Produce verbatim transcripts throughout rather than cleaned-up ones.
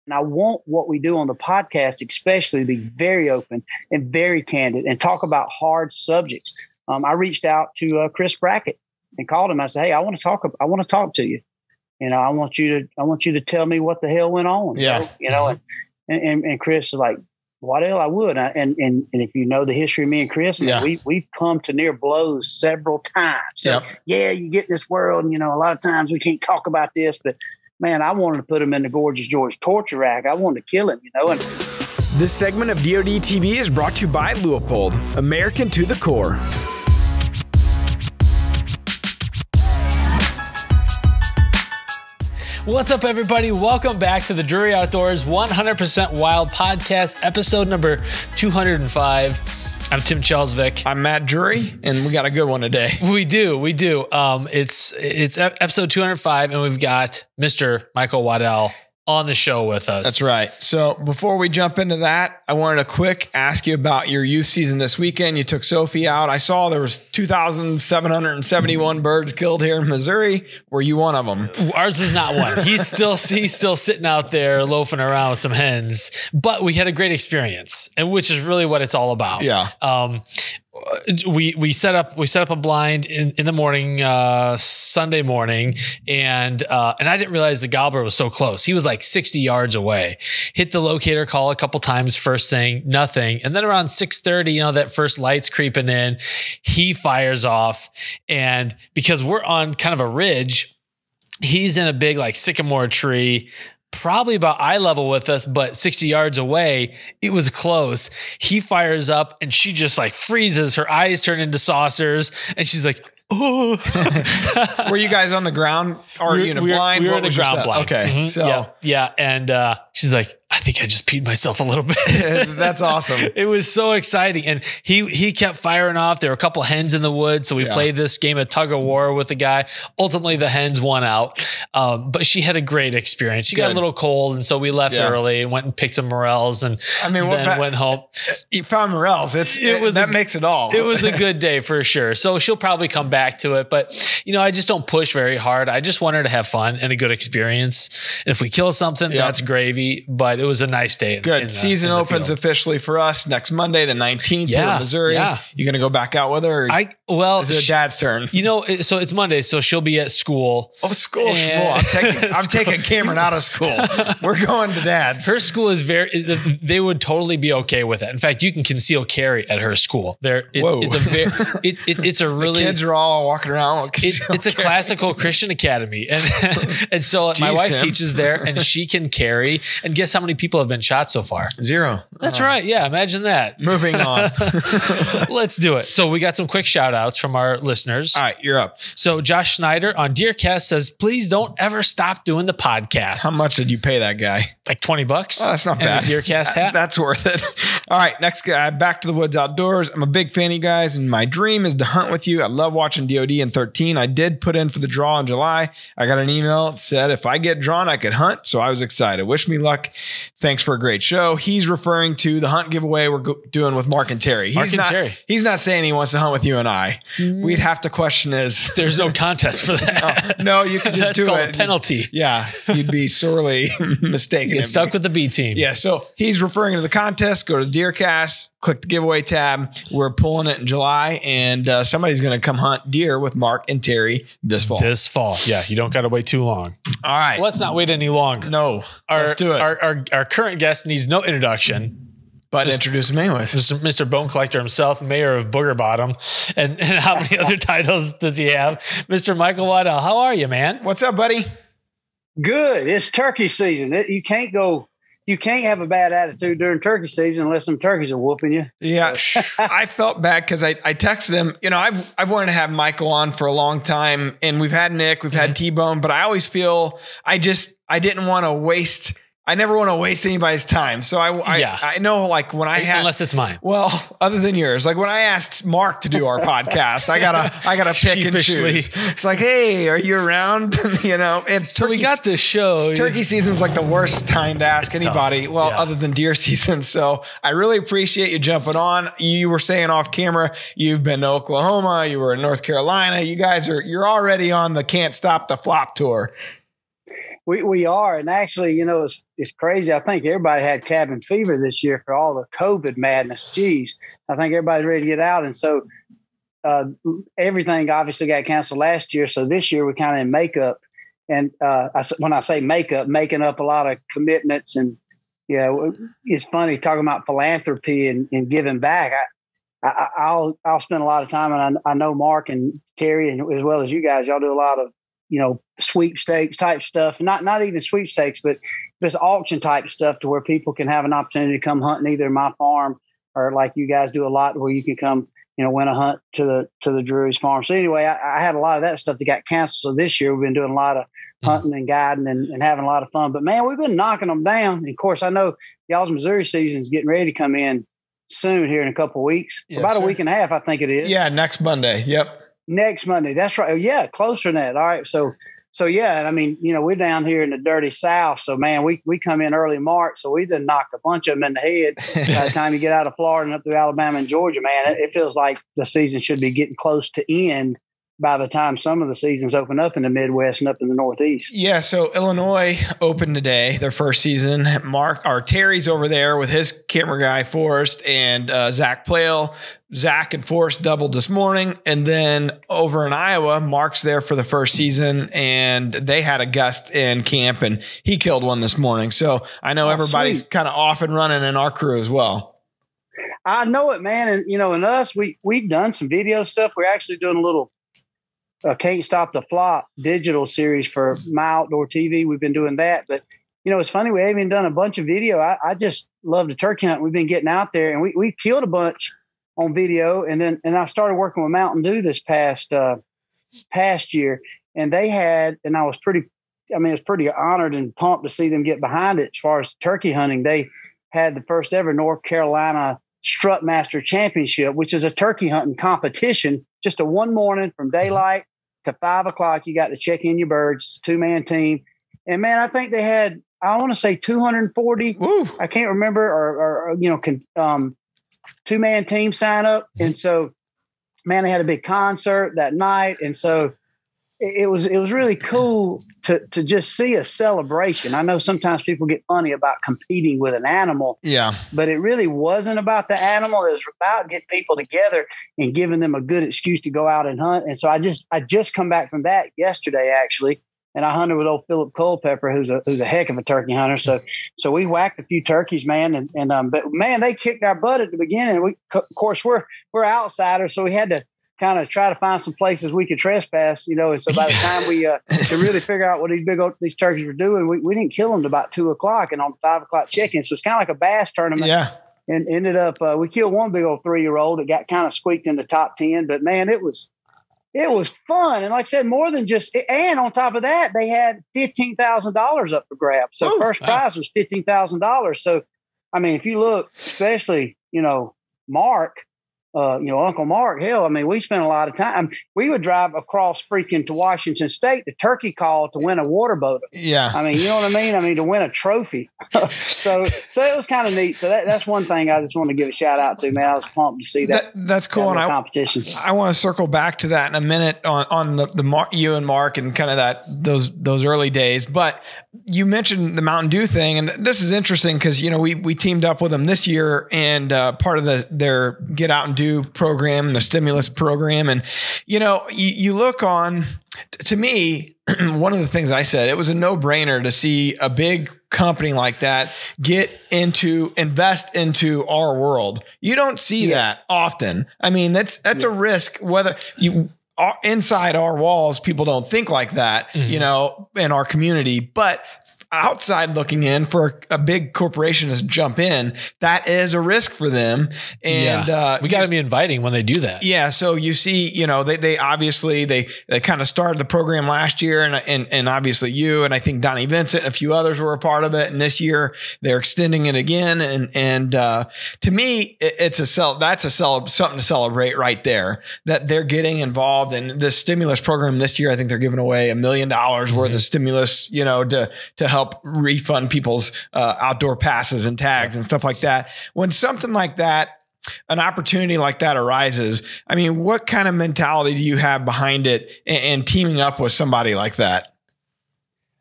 And I want what we do on the podcast, especially, to be very open and very candid and talk about hard subjects. Um, I reached out to uh, Chris Brackett and called him. I said, "Hey, I want to talk. I want to talk to you. You know, I want you to. I want you to tell me what the hell went on." Yeah. You know, and, and and Chris is like, "What the hell? I would." I, and and and if you know the history of me and Chris, yeah. we we've come to near blows several times. So yep. yeah, you get in this world, and you know, a lot of times we can't talk about this, but. Man, I wanted to put him in the Gorgeous George torture rack. I wanted to kill him, you know. And this segment of D O D T V is brought to you by Leupold, American to the core. What's up, everybody? Welcome back to the Drury Outdoors one hundred percent Wild Podcast, episode number two hundred five. I'm Tim Chelsvik. I'm Matt Drury, and we got a good one today. We do, we do. Um, it's it's episode two hundred five, and we've got Mister Michael Waddell on the show with us. That's right. So before we jump into that, I wanted to quick ask you about your youth season this weekend. You took Sophie out. I saw there was two thousand seven hundred seventy-one birds killed here in Missouri. Were you one of them? Ours was not one. He's still he's still sitting out there loafing around with some hens. But we had a great experience, and which is really what it's all about. Yeah. Um, we we set up we set up a blind in, in the morning, uh, Sunday morning, and uh, and I didn't realize the gobbler was so close. He was like sixty yards away. Hit the locator call a couple times first thing, nothing, and then around six thirty, you know, that first light's creeping in, he fires off, and because we're on kind of a ridge, he's in a big like sycamore tree. Probably about eye level with us, but sixty yards away. It was close. He fires up and she just like freezes. Her eyes turn into saucers and she's like, oh. Were you guys on the ground or we, you in a we blind? We were what in the was your ground set? blind. Okay. Mm-hmm. So yeah, yeah. And uh, she's like, I think I just peed myself a little bit. That's awesome. It was so exciting. And he he kept firing off. There were a couple hens in the woods. So we yeah. played this game of tug of war with the guy. Ultimately, the hens won out. Um, but she had a great experience. She Good. got a little cold. And so we left yeah. early and went and picked some morels and I mean, then ba- went home. You found morels. It's, it, it was that a, makes it all. It was a good day for sure. So she'll probably come back to it. But, you know, I just don't push very hard. I just want her to have fun and a good experience. And if we kill something, yep. that's gravy. But it was a nice day. Good. In the, Season opens field. officially for us next Monday, the nineteenth yeah, here in Missouri. Yeah. You going to go back out with her? Or I well, is it dad's turn? You know, so it's Monday, so she'll be at school. Oh, school. And, I'm taking I'm school. taking Cameron out of school. We're going to dad's. Her school is very. They would totally be okay with it. In fact, you can conceal carry at her school. There, it's, Whoa. it's a very. It, it, it's a really. The kids are all walking around. With it, it's a classical Christian academy, and and so Jeez, my wife Tim. teaches there, and she can carry. And guess how many people have been shot so far? Zero. That's uh, right. Yeah. Imagine that. Moving on. Let's do it. So we got some quick shout outs from our listeners. All right. You're up. So Josh Snyder on Deercast says, please don't ever stop doing the podcast. How much did you pay that guy? Like twenty bucks. Oh, that's not and bad. A Deercast hat. That's worth it. All right. Next guy, Back to the Woods Outdoors. I'm a big fan of you guys, and my dream is to hunt with you. I love watching D O D in thirteen. I did put in for the draw in July. I got an email that said if I get drawn, I could hunt. So I was excited. Wish me luck. Thanks for a great show. He's referring to the hunt giveaway we're go- doing with Mark and Terry. He's Mark and not, Terry. He's not saying he wants to hunt with you and I. Mm. We'd have to question his. There's no contest for that. no, no, you could just That's do called it. A penalty. Yeah, you'd be sorely mistaken. Get stuck with the B team. Yeah, so he's referring to the contest. Go to Deercast, click the giveaway tab. We're pulling it in July, and uh, somebody's going to come hunt deer with Mark and Terry this fall. This fall. Yeah, you don't got to wait too long. All right. Let's not wait any longer. No, our, let's do it. Our, our, our current guest needs no introduction. But Mister introduce him anyways. Mister Mister Bone Collector himself, mayor of Booger Bottom. And, and how many other titles does he have? Mister Michael Waddell, how are you, man? What's up, buddy? Good. It's turkey season. It, you can't go... You can't have a bad attitude during turkey season unless some turkeys are whooping you. Yeah. I felt bad because I, I texted him, you know, I've, I've wanted to have Michael on for a long time, and we've had Nick, we've had T-Bone, but I always feel I just, I didn't want to waste I never want to waste anybody's time. So I, I, yeah. I know like when I had, unless it's mine. Well, other than yours, like when I asked Mark to do our podcast, I gotta, I gotta pick and choose. It's like, hey, are you around? you know, it's so we got this show. Turkey season's like the worst time to ask it's anybody. Tough. Well, yeah. other than deer season. So I really appreciate you jumping on. You were saying off camera, you've been to Oklahoma, you were in North Carolina. You guys are, you're already on the Can't Stop the Flop tour. we we are, and actually, you know, it's it's crazy. I think everybody had cabin fever this year for all the COVID madness. Geez, I think everybody's ready to get out, and so uh, everything obviously got canceled last year. So this year we're kind of in makeup, and uh, I, when I say makeup, making up a lot of commitments, and yeah, it's funny talking about philanthropy and, and giving back. I, I, I'll I'll spend a lot of time, and I, I know Mark and Terry, and as well as you guys, y'all do a lot of, you know, sweepstakes type stuff, not not even sweepstakes, but just auction type stuff to where people can have an opportunity to come hunting either my farm or like you guys do a lot where you can come, you know, win a hunt to the to the Drury's farm. So anyway, I, I had a lot of that stuff that got canceled. So this year we've been doing a lot of hunting and guiding and, and having a lot of fun. But man, we've been knocking them down. And of course, I know y'all's Missouri season is getting ready to come in soon here in a couple of weeks. Yes, about sir. a week and a half, I think it is. Yeah, next Monday. Yep. Next Monday. That's right. Oh, yeah, closer than that. All right. So, so yeah, I mean, you know, we're down here in the dirty South. So, man, we we come in early March. So we done knocked a bunch of them in the head. By the time you get out of Florida and up through Alabama and Georgia, man, it, it feels like the season should be getting close to end by the time some of the seasons open up in the Midwest and up in the Northeast. Yeah, so Illinois opened today, their first season. Mark, or Terry's over there with his camera guy, Forrest, and uh, Zach Plale. Zach and Forrest doubled this morning. And then over in Iowa, Mark's there for the first season, and they had a gust in camp, and he killed one this morning. So I know oh, everybody's kind of off and running in our crew as well. I know it, man. And, you know, and us, we, we've done some video stuff. We're actually doing a little Uh, Can't Stop the Flop digital series for My Outdoor T V. We've been doing that, but you know, it's funny. We haven't even done a bunch of video. I, I just love the turkey hunt. We've been getting out there, and we we killed a bunch on video. And then and I started working with Mountain Dew this past uh, past year, and they had, and I was pretty. I mean, I was pretty honored and pumped to see them get behind it as far as turkey hunting. They had the first ever North Carolina Strutmaster Championship, which is a turkey hunting competition. Just a one morning from daylight to five o'clock, you got to check in your birds, two man team. And man, I think they had, I want to say two hundred forty, Woo. I can't remember, or, or you know, con, um, two man team sign up. And so, man, they had a big concert that night. And so it, it was, it was really cool to, to just see a celebration. I know sometimes people get funny about competing with an animal. Yeah. But it really wasn't about the animal. It was about getting people together and giving them a good excuse to go out and hunt. And so I just, I just come back from that yesterday, actually. And I hunted with old Philip Culpepper, who's a, who's a heck of a turkey hunter. So, so we whacked a few turkeys, man. And, and, um, but man, they kicked our butt at the beginning. We, of course, we're, we're outsiders. So we had to kind of try to find some places we could trespass, you know. And so by the time we uh, to really figure out what these big old, these turkeys were doing, we, we didn't kill them to about two o'clock and on five o'clock check-in. So it's kind of like a bass tournament. Yeah. And ended up, uh, we killed one big old three-year-old that got kind of squeaked in the top ten. But man, it was, it was fun. And like I said, more than just, and on top of that, they had fifteen thousand dollars up for grabs. So Ooh, first wow. prize was fifteen thousand dollars. So, I mean, if you look, especially, you know, Mark, Uh, you know, Uncle Mark, hell, I mean, we spent a lot of time. We would drive across freaking to Washington State to turkey call to win a water boat. Yeah. I mean, you know what I mean? I mean, to win a trophy. so so it was kind of neat. So that, that's one thing I just want to give a shout out to, man. I was pumped to see that. that that's cool. That and competition. I, I want to circle back to that in a minute on, on the, the Mark, you and Mark and kind of that, those, those early days. But you mentioned the Mountain Dew thing, and this is interesting because, you know, we, we teamed up with them this year, and uh, part of the, their Get Out and Do program, the stimulus program. And, you know, you, you look on, to me, one of the things I said, it was a no brainer to see a big company like that get into, invest into our world. You don't see yes. that often. I mean, that's, that's yes. a risk, whether you, inside our walls, people don't think like that, mm-hmm. you know, in our community, but outside looking in, for a big corporation to jump in, that is a risk for them. And yeah. uh, we got to be inviting when they do that. Yeah. So you see, you know, they, they obviously, they, they kind of started the program last year, and, and, and obviously you, and I think Donnie Vincent and a few others were a part of it. And this year they're extending it again. And, and uh, to me, it, it's a cel- that's a cel- something to celebrate right there, that they're getting involved in this stimulus program this year. I think they're giving away a million dollars worth mm-hmm. of stimulus, you know, to, to help refund people's uh, outdoor passes and tags and stuff like that. When something like that, an opportunity like that arises, I mean, what kind of mentality do you have behind it and, and teaming up with somebody like that?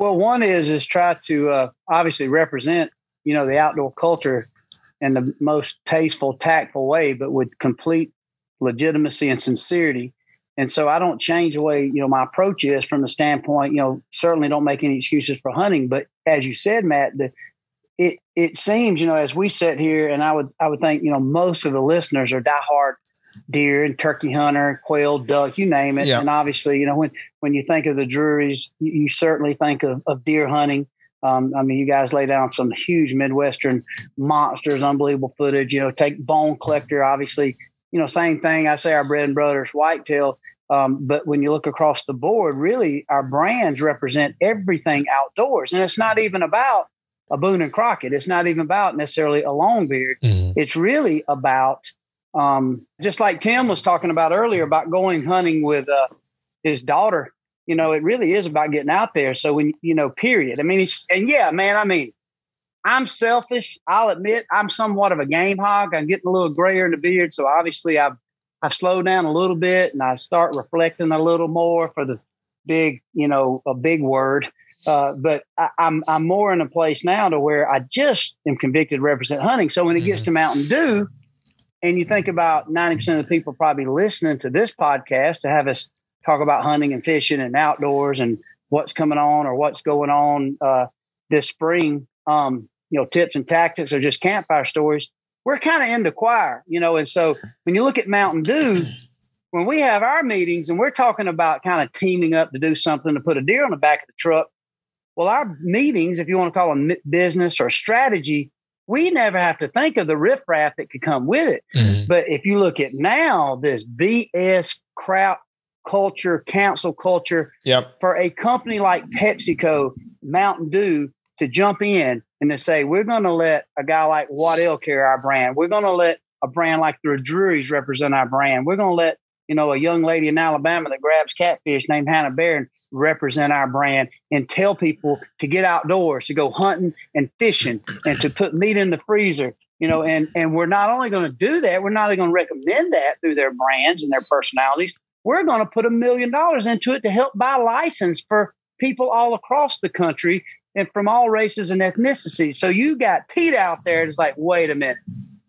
Well, one is is try to uh, obviously represent, you know, the outdoor culture in the most tasteful, tactful way, but with complete legitimacy and sincerity. And so I don't change the way, you know, my approach is from the standpoint, you know, certainly don't make any excuses for hunting. But as you said, Matt, the, it it seems, you know, as we sit here, and I would I would think, you know, most of the listeners are diehard deer and turkey hunter, quail, duck, you name it. Yeah. And obviously, you know, when when you think of the Drurys, you, you certainly think of, of deer hunting. Um, I mean, you guys lay down some huge Midwestern monsters, unbelievable footage. You know, take Bone Collector, obviously. You know, same thing. I say our bread and butter is whitetail. Um, but when you look across the board, really, our brands represent everything outdoors. And it's not even about a Boone and Crockett. It's not even about necessarily a Longbeard. Mm-hmm. It's really about, um, just like Tim was talking about earlier, about going hunting with uh, his daughter. You know, it really is about getting out there. So when, you know, period. I mean, it's, and yeah, man, I mean, I'm selfish. I'll admit I'm somewhat of a game hog. I'm getting a little grayer in the beard. So obviously I've, I've slowed down a little bit and I start reflecting a little more for the big, you know, a big word. Uh, but I, I'm, I'm more in a place now to where I just am convicted to represent hunting. So when it gets to Mountain Dew and you think about ninety percent of the people probably listening to this podcast to have us talk about hunting and fishing and outdoors and what's coming on or what's going on uh, this spring, um, you know, tips and tactics or just campfire stories, we're kind of in the choir, you know. And so when you look at Mountain Dew, when we have our meetings and we're talking about kind of teaming up to do something to put a deer on the back of the truck, well, our meetings, if you want to call them business or strategy, we never have to think of the riffraff that could come with it. Mm-hmm. But if you look at now, this B S crowd culture, council culture, yep. for a company like PepsiCo, Mountain Dew, to jump in and to say, we're going to let a guy like Waddell carry our brand. We're going to let a brand like the Drurys represent our brand. We're going to let, you know, a young lady in Alabama that grabs catfish named Hannah Barron represent our brand and tell people to get outdoors, to go hunting and fishing and to put meat in the freezer, you know, and, and we're not only going to do that, we're not only going to recommend that through their brands and their personalities. We're going to put a million dollars into it to help buy license for people all across the country and from all races and ethnicities. So you got Pete out there that's like, wait a minute,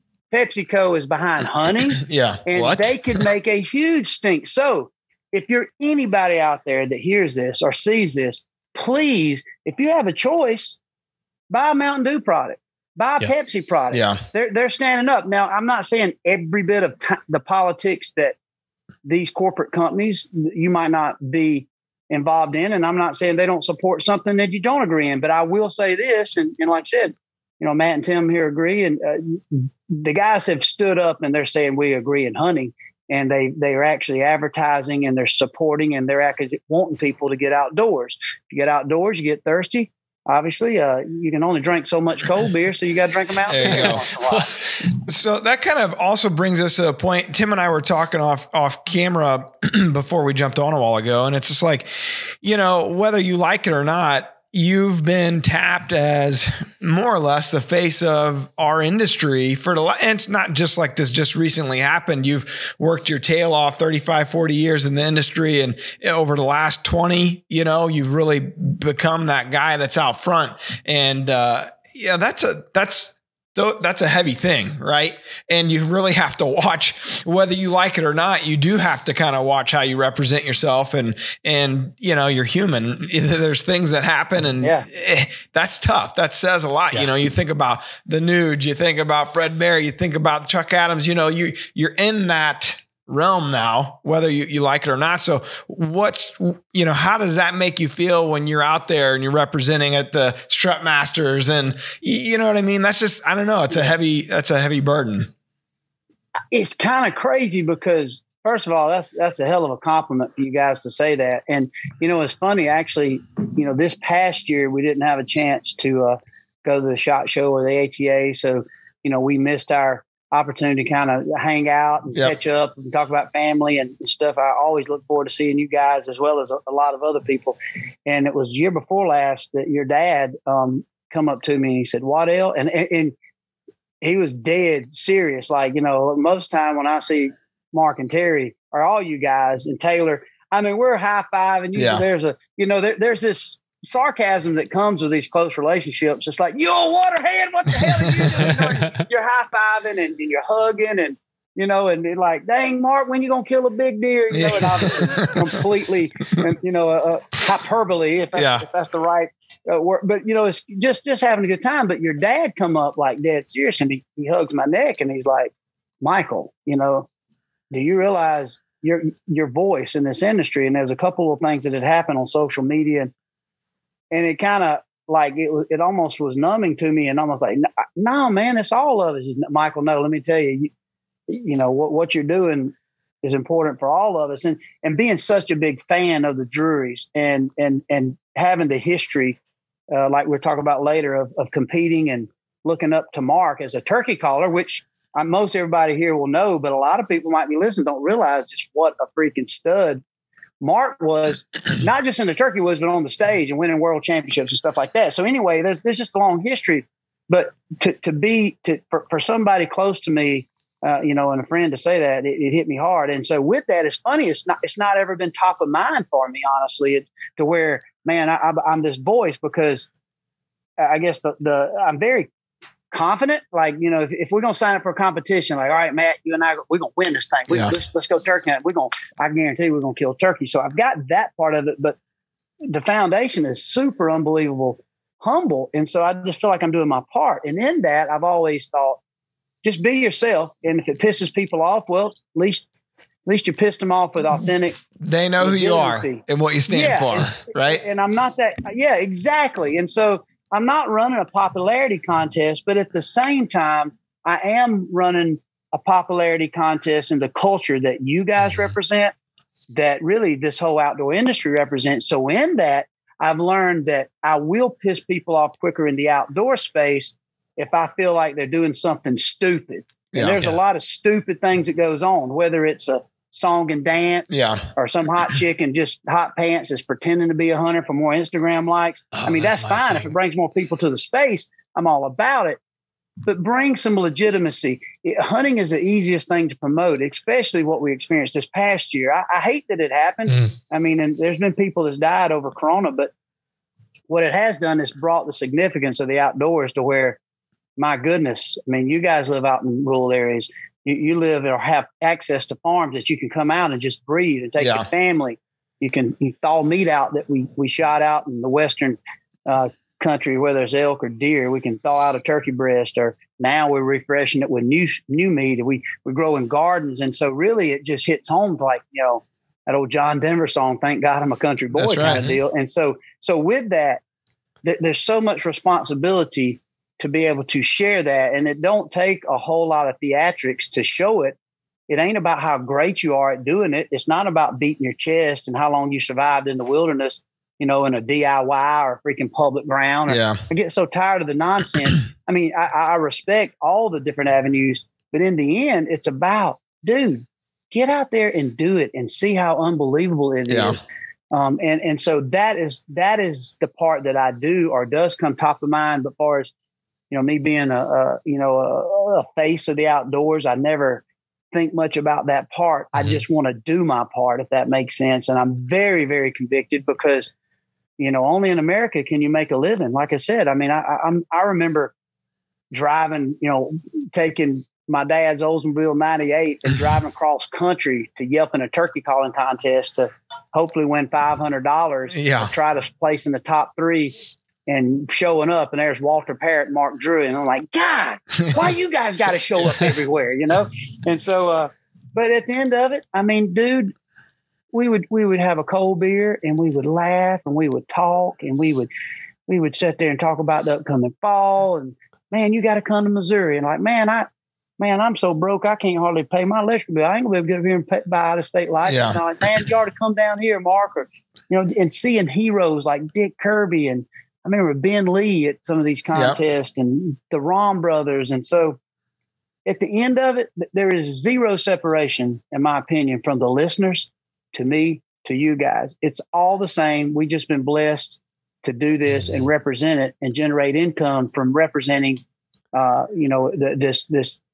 PepsiCo is behind hunting. Yeah. And what? They could make a huge stink. So if you're anybody out there that hears this or sees this, please, if you have a choice, buy a Mountain Dew product, buy a yeah. Pepsi product. Yeah. They're, they're standing up. Now, I'm not saying every bit of t- the politics that these corporate companies you might not be involved in. And I'm not saying they don't support something that you don't agree in, but I will say this. And, and like I said, you know, Matt and Tim here agree. And uh, the guys have stood up and they're saying we agree in hunting, and they, they are actually advertising and they're supporting and they're actually wanting people to get outdoors. If you get outdoors, you get thirsty. Obviously, uh, you can only drink so much cold beer, so you got to drink them out there. There you go. So that kind of also brings us to a point. Tim and I were talking off off camera before we jumped on a while ago, and it's just like, you know, whether you like it or not, you've been tapped as more or less the face of our industry for the, and it's not just like this just recently happened. You've worked your tail off thirty-five, forty years in the industry, and over the last twenty, you know, you've really become that guy that's out front. And, uh, yeah, that's a, that's, that's a heavy thing, right? And you really have to watch whether you like it or not. You do have to kind of watch how you represent yourself, and, and, you know, you're human. There's things that happen, and yeah. eh, that's tough. That says a lot. Yeah. You know, you think about the Nuge, you think about Fred Bear, you think about Chuck Adams, you know, you, you're in that realm now, whether you, you like it or not. So what's, you know, how does that make you feel when you're out there and you're representing at the Strut Masters, and you know what I mean? That's just, I don't know. It's a heavy, that's a heavy burden. It's kind of crazy because first of all, that's, that's a hell of a compliment for you guys to say that. And, you know, it's funny, actually, you know, this past year, we didn't have a chance to uh, go to the SHOT Show or the A T A. So, you know, we missed our opportunity to kind of hang out and yep. catch up and talk about family and stuff. I always look forward to seeing you guys as well as a, a lot of other people. And it was year before last that your dad um, come up to me and he said, Waddell, and, and, and he was dead serious. Like, you know, most time when I see Mark and Terry or all you guys and Taylor, I mean, we're high five and you, yeah. there's a, you know, there, there's this sarcasm that comes with these close relationships. It's like, you old waterhead, what the hell are you doing? You know, you're high-fiving and, and you're hugging and, you know, and they're like, dang, Mark, when you going to kill a big deer? You know, and obviously completely, and, you know, uh, hyperbole, if that's, yeah. if that's the right uh, word. But, you know, it's just, just having a good time. But your dad come up like dead serious and he, he hugs my neck and he's like, Michael, you know, do you realize your your voice in this industry? And there's a couple of things that had happened on social media. And, and it kind of like, it it almost was numbing to me and almost like, no, man, it's all of us. Michael, no, let me tell you, you you know, what, what you're doing is important for all of us. And, and being such a big fan of the Drurys and, and, and having the history, uh, like we're talking about later of, of competing and looking up to Mark as a turkey caller, which I, most everybody here will know, but a lot of people might be listening, don't realize just what a freaking stud Mark was, not just in the turkey woods, but on the stage and winning world championships and stuff like that. So anyway, there's, there's just a long history, but to, to be, to, for, for somebody close to me, Uh, you know, and a friend to say that, it, it hit me hard. And so with that, it's funny. It's not, it's not ever been top of mind for me, honestly, it, to where, man, I, I, I'm this voice because I guess the, the, I'm very confident. Like, you know, if, if we're going to sign up for a competition, like, all right, Matt, you and I, we're going to win this thing. We, yeah. let's, let's go turkey hunt. We're going to, I guarantee we're going to kill turkey. So I've got that part of it, but the foundation is super unbelievable, humble. And so I just feel like I'm doing my part. And in that, I've always thought, just be yourself. And if it pisses people off, well, at least, at least you pissed them off with authentic. They know who you are and what you stand yeah, for. and, right. And I'm not that. Yeah, exactly. And so I'm not running a popularity contest, but at the same time, I am running a popularity contest in the culture that you guys represent, that really this whole outdoor industry represents. So in that, I've learned that I will piss people off quicker in the outdoor space if I feel like they're doing something stupid. And yeah, there's yeah. a lot of stupid things that goes on, whether it's a song and dance yeah. or some hot chick in just hot pants that's pretending to be a hunter for more Instagram likes. Oh, I mean, that's, that's fine. Thing. If it brings more people to the space, I'm all about it. But bring some legitimacy. It, hunting is the easiest thing to promote, especially what we experienced this past year. I, I hate that it happened. Mm. I mean, and there's been people that's died over Corona, but what it has done is brought the significance of the outdoors to where, my goodness, I mean, you guys live out in rural areas. You, you live or have access to farms that you can come out and just breathe and take yeah. your family. You can you thaw meat out that we we shot out in the western uh, country, whether it's elk or deer. We can thaw out a turkey breast, or now we're refreshing it with new new meat. We we grow in gardens, and so really it just hits home to, like, you know, that old John Denver song, "Thank God I'm a Country Boy" That's kind right. of deal. And so so with that, th- there's so much responsibility to be able to share that. And it don't take a whole lot of theatrics to show it. It ain't about how great you are at doing it. It's not about beating your chest and how long you survived in the wilderness, you know, in a D I Y or freaking public ground. Or, yeah. I get so tired of the nonsense. I mean, I, I respect all the different avenues, but in the end, it's about, dude, get out there and do it and see how unbelievable it yeah. is. Um, and, and so that is, that is the part that I do or does come top of mind. But far as, you know, me being a, a you know, a, a face of the outdoors, I never think much about that part. Mm-hmm. I just want to do my part, if that makes sense. And I'm very, very convicted because, you know, only in America can you make a living. Like I said, I mean, I, I, I'm, I remember driving, you know, taking my dad's Oldsmobile ninety-eight and driving across country to yelp in a turkey calling contest to hopefully win five hundred dollars. Yeah. To try to place in the top three. And showing up, and there's Walter Parrott and Mark Drury. And I'm like, God, why you guys got to show up everywhere, you know? And so, uh, but at the end of it, I mean, dude, we would, we would have a cold beer and we would laugh and we would talk and we would, we would sit there and talk about the upcoming fall. And man, you got to come to Missouri. And like, man, I, man, I'm so broke, I can't hardly pay my electric bill. I ain't gonna be able to get up here and pay, buy out of state license. Yeah. And I'm like, man, you ought to come down here, Mark, or, you know, and seeing heroes like Dick Kirby and, I remember Ben Lee at some of these contests yep. and the Rom brothers. And so at the end of it, there is zero separation, in my opinion, from the listeners to me, to you guys. It's all the same. We've just been blessed to do this and represent it and generate income from representing, uh, you know, the, this, this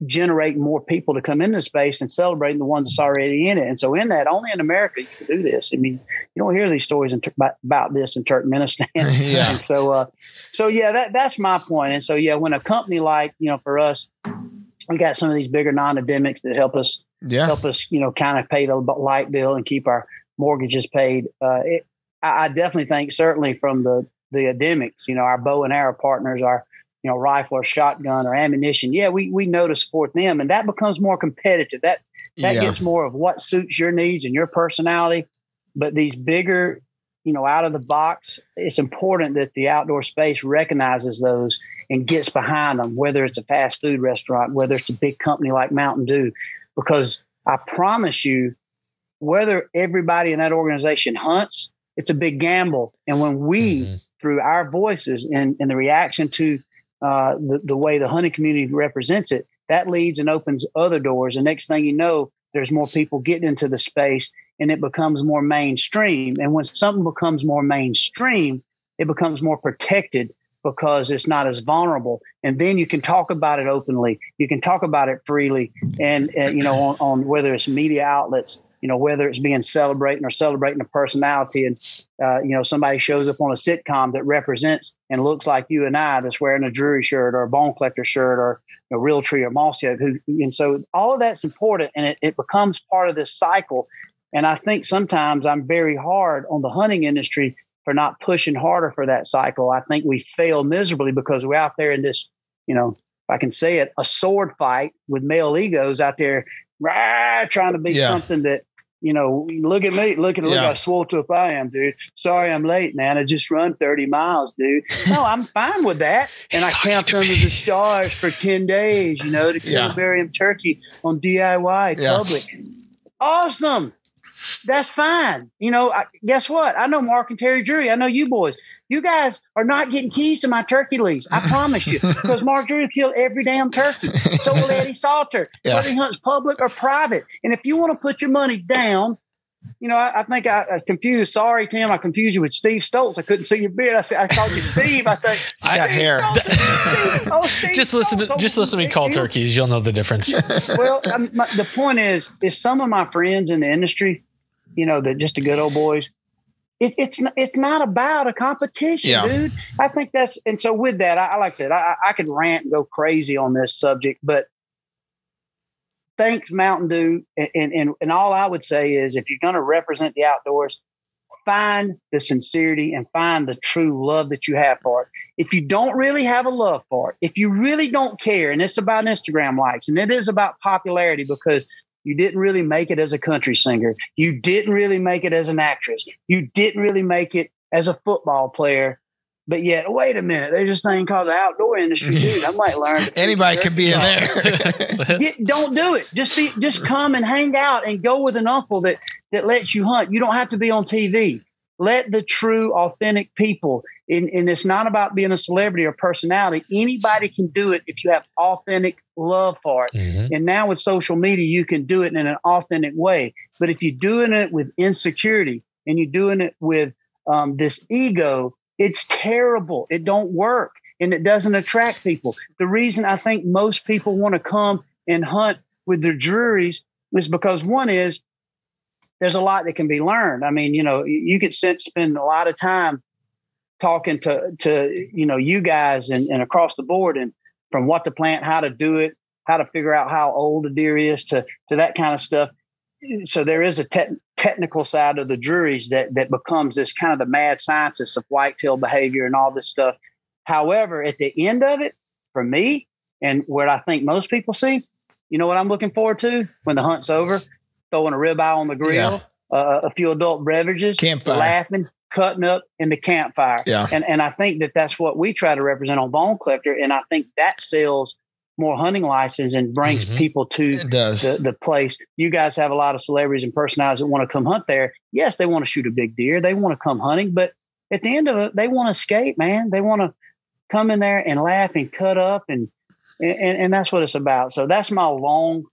generating more people to come into the space and celebrating the ones that's already in it. And so in that, only in America you can do this. I mean, you don't hear these stories in, about, about this in Turkmenistan. Yeah. And so, uh, so yeah, that, that's my point. And so, yeah, when a company like, you know, for us, we got some of these bigger non-endemics that help us, yeah. help us, you know, kind of pay the light bill and keep our mortgages paid. Uh, it, I, I definitely think certainly from the, the endemics, you know, our bow and arrow partners, our, you know, rifle or shotgun or ammunition. Yeah, we we know to support them, and that becomes more competitive. That that yeah. gets more of what suits your needs and your personality. But these bigger, you know, out of the box, it's important that the outdoor space recognizes those and gets behind them, whether it's a fast food restaurant, whether it's a big company like Mountain Dew, because I promise you, whether everybody in that organization hunts, it's a big gamble. And when we, mm-hmm. through our voices and, and the reaction to Uh, the, the way the hunting community represents it, that leads and opens other doors. And next thing you know, there's more people getting into the space and it becomes more mainstream. And when something becomes more mainstream, it becomes more protected because it's not as vulnerable. And then you can talk about it openly. You can talk about it freely. And, uh, you know, on, on whether it's media outlets, you know, whether it's being celebrating or celebrating a personality and, uh, you know, somebody shows up on a sitcom that represents and looks like you and I that's wearing a Drury shirt or a Bone Collector shirt or a Realtree or Mossy Oak. Who, and so all of that's important and it, it becomes part of this cycle. And I think sometimes I'm very hard on the hunting industry for not pushing harder for that cycle. I think we fail miserably because we're out there in this, you know, if I can say it, a sword fight with male egos out there rah, trying to be yeah. something that, you know, look at me, look at look yeah. how swole up I am, dude. Sorry I'm late, man. I just run thirty miles, dude. No, I'm fine with that. And I camped under me. the stars for ten days, you know, to kill yeah. a barium turkey on D I Y yeah. public. Awesome. That's fine. You know, I, guess what? I know Mark and Terry Drury. I know you boys. You guys are not getting keys to my turkey lease. I promise you. Because Mark Drury will kill every damn turkey. So will Eddie Salter. Yeah. Whether he hunts public or private. And if you want to put your money down, you know, I, I think I, I confused. Sorry, Tim. I confused you with Steve Stoltz. I couldn't see your beard. I said I called you Steve. I think I got hair. oh, Steve just listen. To, just listen to me call turkeys. You'll know the difference. Well, I, my, the point is, is some of my friends in the industry, you know, that just the good old boys. It, it's not, it's not about a competition, yeah. dude. I think that's, and so with that, I, like I said, I, I could rant and go crazy on this subject, but thanks Mountain Dew. And, and, and all I would say is if you're going to represent the outdoors, find the sincerity and find the true love that you have for it. If you don't really have a love for it, if you really don't care, and it's about Instagram likes, and it is about popularity because you didn't really make it as a country singer. You didn't really make it as an actress. You didn't really make it as a football player. But yet, wait a minute. There's this thing called the outdoor industry, dude. I might learn. Anybody can be in there. Get, don't do it. Just be, just come and hang out and go with an uncle that that lets you hunt. You don't have to be on T V. Let the true, authentic people. And, and it's not about being a celebrity or personality. Anybody can do it if you have authentic love for it. Mm-hmm. And now with social media, you can do it in an authentic way. But if you're doing it with insecurity and you're doing it with um, this ego, it's terrible. It don't work and it doesn't attract people. The reason I think most people want to come and hunt with their Drurys is because one is there's a lot that can be learned. I mean, you know, you could sit, spend a lot of time talking to, to you know, you guys and, and across the board and from what to plant, how to do it, how to figure out how old a deer is to, to that kind of stuff. So there is a te- technical side of the Drurys that, that becomes this kind of the mad scientist of whitetail behavior and all this stuff. However, at the end of it, for me, and what I think most people see, you know what I'm looking forward to when the hunt's over? Throwing a ribeye on the grill, yeah. uh, a few adult beverages, campfire. Laughing, cutting up in the campfire. Yeah. And and I think that that's what we try to represent on Bone Collector. And I think that sells more hunting license and brings mm-hmm. people to the, the place. You guys have a lot of celebrities and personalities that want to come hunt there. Yes, they want to shoot a big deer. They want to come hunting. But at the end of it, they want to escape, man. They want to come in there and laugh and cut up. And, and, and that's what it's about. So that's my long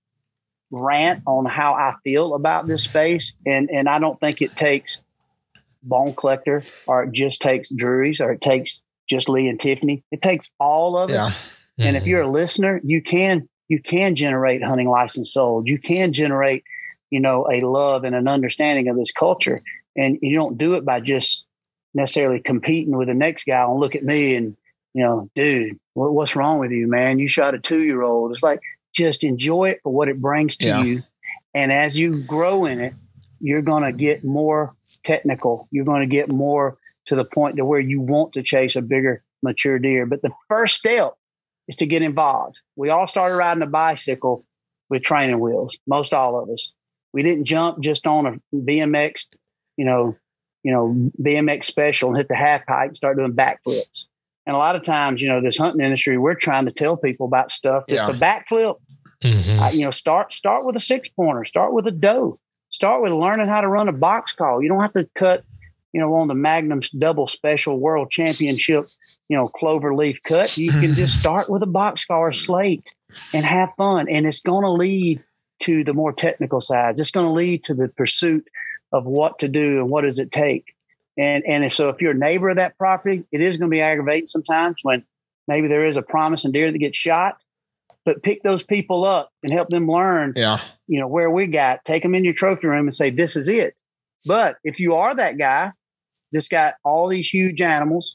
rant on how I feel about this space. And and I don't think it takes Bone Collector or it just takes Drurys or it takes just Lee and Tiffany. It takes all of us. Yeah. Mm-hmm. And if you're a listener, you can you can generate hunting license sold. You can generate, you know, a love and an understanding of this culture. And you don't do it by just necessarily competing with the next guy and look at me and, you know, dude, what, what's wrong with you, man? You shot a two-year-old. It's like, just enjoy it for what it brings to yeah. you. And as you grow in it, you're going to get more technical. You're going to get more to the point to where you want to chase a bigger, mature deer. But the first step is to get involved. We all started riding a bicycle with training wheels, most all of us. We didn't jump just on a B M X, you know, you know, B M X special and hit the half pipe and start doing backflips. And a lot of times, you know, this hunting industry, we're trying to tell people about stuff. It's yeah. a backflip. Mm-hmm. Uh, you know, start start with a six pointer. Start with a doe. Start with learning how to run a box call. You don't have to cut, you know, on the Magnum double special world championship, you know, clover leaf cut. You can just start with a box call or slate and have fun. And it's going to lead to the more technical side. It's going to lead to the pursuit of what to do and what does it take. And and so if you're a neighbor of that property, it is going to be aggravating sometimes when maybe there is a promising deer that gets shot. But pick those people up and help them learn, yeah. you know, where we got, take them in your trophy room and say, this is it. But if you are that guy that's got all these huge animals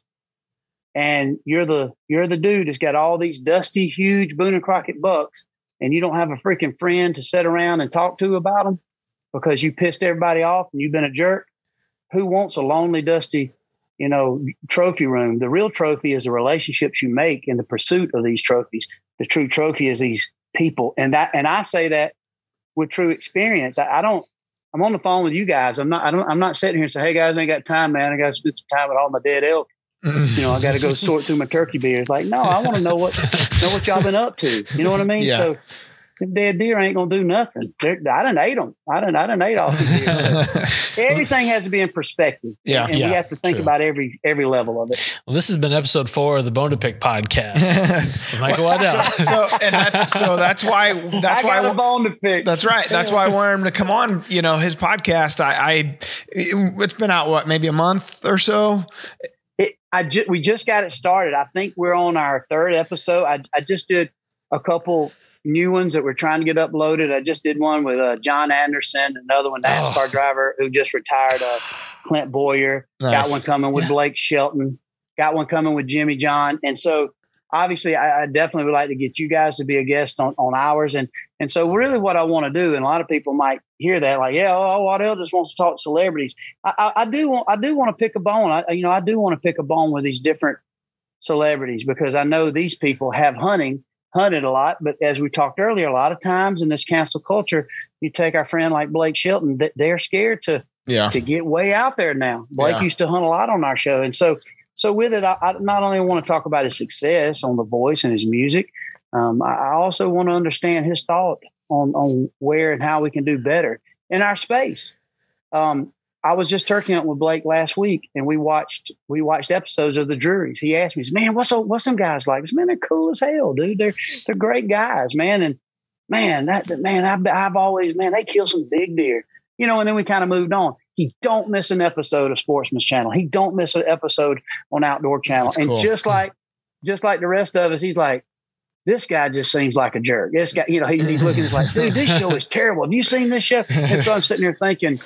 and you're the, you're the dude that's got all these dusty, huge Boone and Crockett bucks and you don't have a freaking friend to sit around and talk to about them because you pissed everybody off and you've been a jerk, who wants a lonely, dusty, you know, trophy room? The real trophy is the relationships you make in the pursuit of these trophies. The true trophy is these people. And that, and I say that with true experience. I, I don't, I'm on the phone with you guys. I'm not, I don't, I'm not sitting here and say, hey guys, I ain't got time, man. I got to spend some time with all my dead elk. You know, I got to go sort through my turkey beers. Like, no, I want to know what, know what y'all been up to. You know what I mean? Yeah. So them dead deer ain't going to do nothing. They're, I done ate them. I done, I done ate all the deer. So everything has to be in perspective. Yeah. And yeah, we have to think true. about every, every level of it. Well, this has been episode four of the Bone to Pick podcast with Michael Waddell. So, so and that's so that's why that's I why got I, a bone to pick. That's right. That's why I wanted him to come on. You know, his podcast. I, I it's been out what maybe a month or so. It, I ju- we just got it started. I think we're on our third episode. I, I just did a couple new ones that we're trying to get uploaded. I just did one with uh, John Anderson, another one, NASCAR oh. driver who just retired, uh, Clint Boyer. Nice. Got one coming with yeah. Blake Shelton. Got one coming with Jimmy John. And so obviously I, I definitely would like to get you guys to be a guest on, on ours. And, and so really what I want to do, and a lot of people might hear that like, yeah, oh, Waddell just wants to talk to celebrities. I, I, I do want, I do want to pick a bone. I, you know, I do want to pick a bone with these different celebrities because I know these people have hunting, hunted a lot. But as we talked earlier, a lot of times in this cancel culture, you take our friend like Blake Shelton, that they're scared to, yeah. to get way out there now. Blake yeah. used to hunt a lot on our show. And so, so with it, I, I not only want to talk about his success on The Voice and his music, um, I, I also want to understand his thought on, on where and how we can do better in our space. Um, I was just turkey hunting with Blake last week, and we watched we watched episodes of the Drurys. He asked me, "Man, what's a, what's some guys like?" I said, "Man, they're cool as hell, dude. They're they're great guys, man." And man, that, that man, I've I've always man, they kill some big deer, you know. And then we kind of moved on. He don't miss an episode of Sportsman's Channel. He don't miss an episode on Outdoor Channel. That's and cool. just like just like the rest of us, he's like, this guy just seems like a jerk. This guy, you know, he, he's looking, he's like, dude, this show is terrible. Have you seen this show? And so I'm sitting here thinking,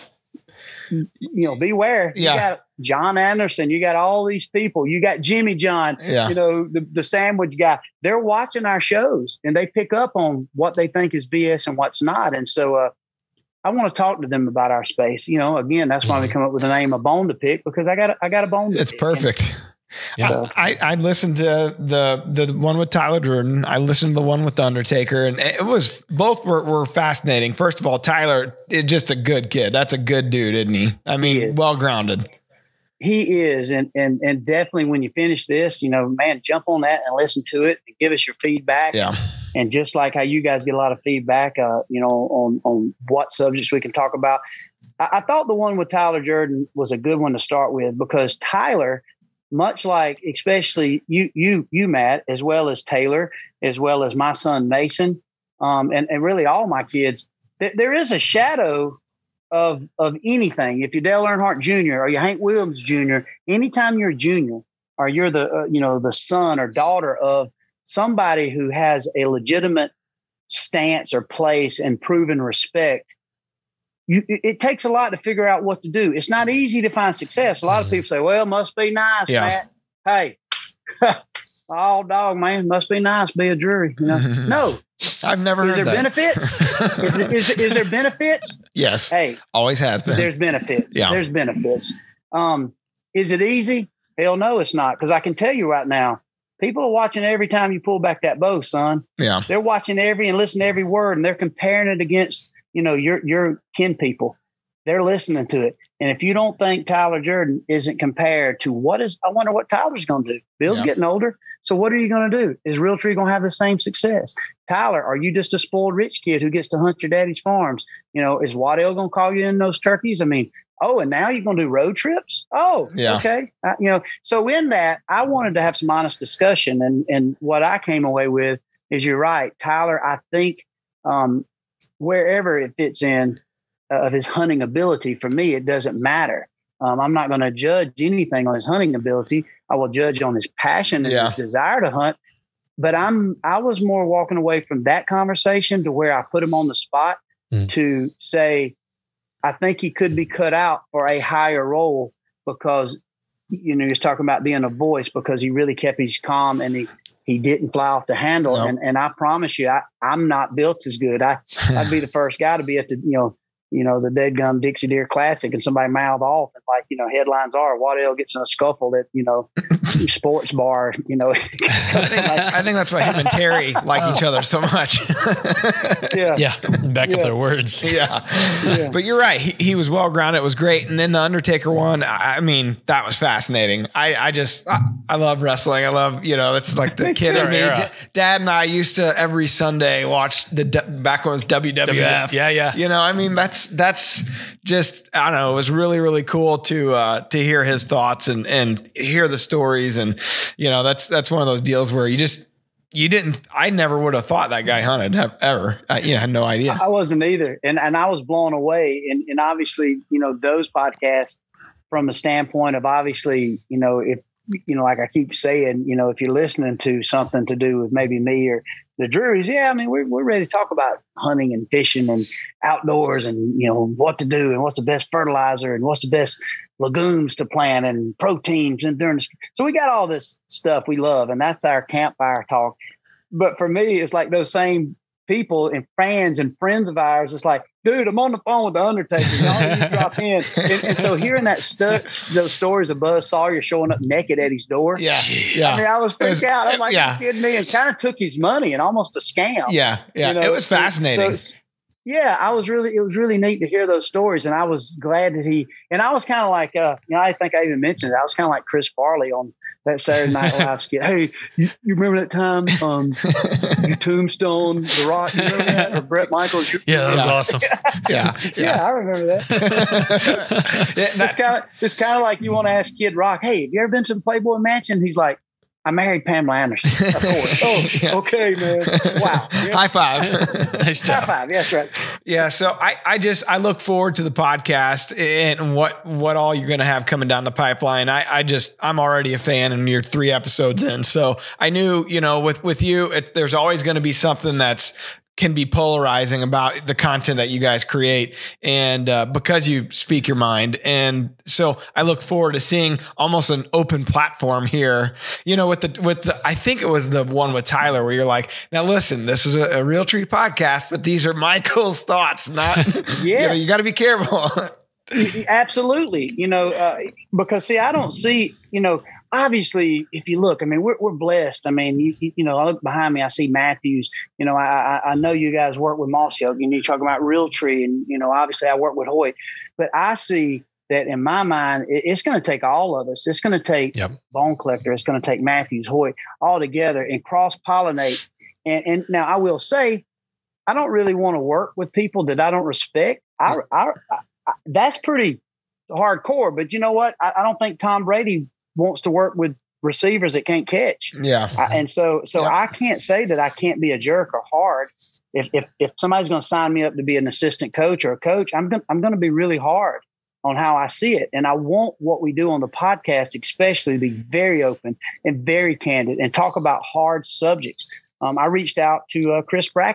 you know, beware. You yeah. got John Anderson. You got all these people. You got Jimmy John, yeah. you know, the, the sandwich guy. They're watching our shows and they pick up on what they think is B S and what's not. And so uh, I want to talk to them about our space. You know, again, that's why we come up with the name of Bone to Pick, because I got a, I got a bone to it's pick. It's perfect. Yeah. I, I listened to the the one with Tyler Durden. I listened to the one with The Undertaker, and it was both were, were fascinating. First of all, Tyler is just a good kid. That's a good dude, isn't he? I mean, he well grounded. He is, and and and definitely when you finish this, you know, man, jump on that and listen to it and give us your feedback. Yeah. And just like how you guys get a lot of feedback, uh, you know, on on what subjects we can talk about. I, I thought the one with Tyler Durden was a good one to start with, because Tyler, much like, especially you, you, you, Matt, as well as Taylor, as well as my son, Mason, um, and, and really all my kids, th- there is a shadow of, of anything. If you're Dale Earnhardt Junior or you're Hank Williams Junior, anytime you're a junior or you're the, uh, you know, the son or daughter of somebody who has a legitimate stance or place and proven respect, you, it takes a lot to figure out what to do. It's not easy to find success. A lot of people say, well, must be nice, Yeah. Matt. Hey, oh, dog, man, must be nice, be a jury. You know, no. I've never Is heard there that. benefits? is, is, is there benefits? Yes. Hey, Always has been. there's benefits. Yeah. There's benefits. Um, is it easy? Hell no, it's not. Because I can tell you right now, people are watching every time you pull back that bow, son. Yeah. They're watching every and listening to every word, and they're comparing it against, you know, your your kin people. They're listening to it. And if you don't think Tyler Jordan isn't compared to what is, I wonder what Tyler's going to do. Bill's Yeah. getting older. So what are you going to do? Is Realtree going to have the same success? Tyler, are you just a spoiled rich kid who gets to hunt your daddy's farms? You know, is Waddell going to call you in those turkeys? I mean, oh, and now you're going to do road trips? Oh, Yeah. okay. Uh, you know, so in that, I wanted to have some honest discussion. And, and what I came away with is you're right, Tyler, I think um, wherever it fits in, of his hunting ability, for me, it doesn't matter. Um, I'm not going to judge anything on his hunting ability. I will judge on his passion and Yeah. his desire to hunt. But I'm, I was more walking away from that conversation to where I put him on the spot Mm. to say, I think he could be cut out for a higher role because, you know, he was talking about being a voice because he really kept his calm and he, he didn't fly off the handle. No. And, and I promise you, I, I'm not built as good. I, I'd be the first guy to be at the, you know, you know, the dead gum Dixie Deer Classic and somebody mouth off and like, you know, headlines are Waddell gets in a scuffle at, you know, sports bar, you know. I think, I think that's why him and Terry like each other so much. yeah. Yeah. Back up Yeah. their words. Yeah. Yeah. But you're right. He, he was well grounded. It was great. And then the Undertaker one, I, I mean, that was fascinating. I, I just, I, I love wrestling. I love, you know, it's like the Me kid too. in me. Era. D- Dad and I used to every Sunday watch the, d- back when it was W W F. Yeah, yeah. You know, I mean, that's, that's just, I don't know. It was really, really cool to, uh, to hear his thoughts and, and hear the stories. And, you know, that's, that's one of those deals where you just, you didn't, I never would have thought that guy hunted ever. I, you know, I had no idea. I wasn't either. And and I was blown away. And and obviously, you know, those podcasts from a standpoint of obviously, you know, if, you know, like I keep saying, you know, if you're listening to something to do with maybe me or the Drury's, yeah, I mean, we're, we're ready to talk about hunting and fishing and outdoors and, you know, what to do and what's the best fertilizer and what's the best legumes to plant and proteins. And during the, so we got all this stuff we love, and that's our campfire talk. But for me, it's like those same people and fans and friends of ours. It's like, dude, I'm on the phone with the Undertaker. Y'all need to drop in. And, and so hearing that stuck, those stories of Buzz Sawyer showing up naked at his door. Yeah. Jeez. Yeah. I mean, I was freaked was- out. I'm like, yeah. you kidding me? And kind of took his money and almost a scam. Yeah. Yeah. You know, It was so- fascinating. so- yeah, I was really, it was really neat to hear those stories. And I was glad that he, and I was kind of like, uh, you know, I think I even mentioned it. I was kind of like Chris Farley on that Saturday Night Live skit. Hey, you, you remember that time um, you Tombstone, The Rock, you remember that? Or Brett Michaels? You- Yeah, that was Yeah. awesome. yeah. yeah, I remember that. Yeah, It's that- kind of it's kind of like you want to ask Kid Rock, hey, have you ever been to the Playboy Mansion? He's like, I married Pamela Anderson. Of course. Oh, Yeah. okay, man. Wow. Yeah. High five. Nice High job. five. Yes, right. Yeah, so I, I just I look forward to the podcast and what what all you're gonna have coming down the pipeline. I, I just I'm already a fan, and you're three episodes in, so I knew, you know, with with you, it, there's always going to be something that's can be polarizing about the content that you guys create, and uh, because you speak your mind. And so I look forward to seeing almost an open platform here, you know, with the, with the, I think it was the one with Tyler where you're like, now listen, this is a, a Realtree podcast, but these are Michael's thoughts, not, you know, you got to be careful. Absolutely. You know, uh, because see, I don't see, you know, obviously, if you look, I mean, we're we're blessed. I mean, you, you know, I look behind me, I see Matthews. You know, I I, I know you guys work with Mossy Oak, and you're talking about Realtree, and you know, obviously, I work with Hoyt. But I see that in my mind, it, it's going to take all of us. It's going to take Yep. Bone Collector. It's going to take Matthews, Hoyt, all together and cross pollinate. And and now I will say, I don't really want to work with people that I don't respect. I, I, I that's pretty hardcore. But you know what? I, I don't think Tom Brady wants to work with receivers that can't catch. Yeah. I, and so, so Yep. I can't say that I can't be a jerk or hard. If, if, if somebody's going to sign me up to be an assistant coach or a coach, I'm going I'm going to be really hard on how I see it. And I want what we do on the podcast, especially, to be very open and very candid and talk about hard subjects. Um, I reached out to uh, Chris Brackett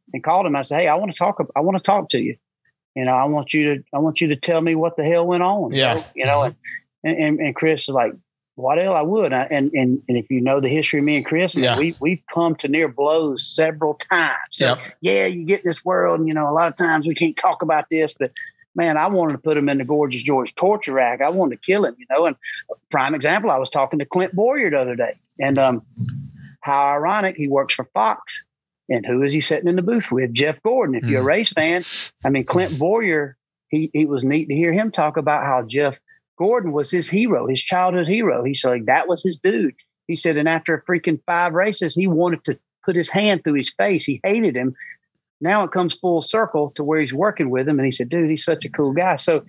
and called him. I said, hey, I want to talk. I want to talk to you. You know, I want you to, I want you to tell me what the hell went on. Yeah. You know, you know and, and, and Chris was like, what hell I would. I, and, and, and if you know the history of me and Chris, yeah. we, we've come to near blows several times. So yep. yeah, you get in this world and, you know, a lot of times we can't talk about this, but man, I wanted to put him in the Gorgeous George torture rack. I wanted to kill him, you know, and prime example, I was talking to Clint Boyer the other day, and um, how ironic, he works for Fox. And who is he sitting in the booth with? Jeff Gordon. If you're a race fan, I mean, Clint Boyer, he, he was neat to hear him talk about how Jeff Gordon was his hero, his childhood hero. He said, like, that was his dude. He said, and after a freaking five races, he wanted to put his hand through his face. He hated him. Now it comes full circle to where he's working with him. And he said, dude, he's such a cool guy. So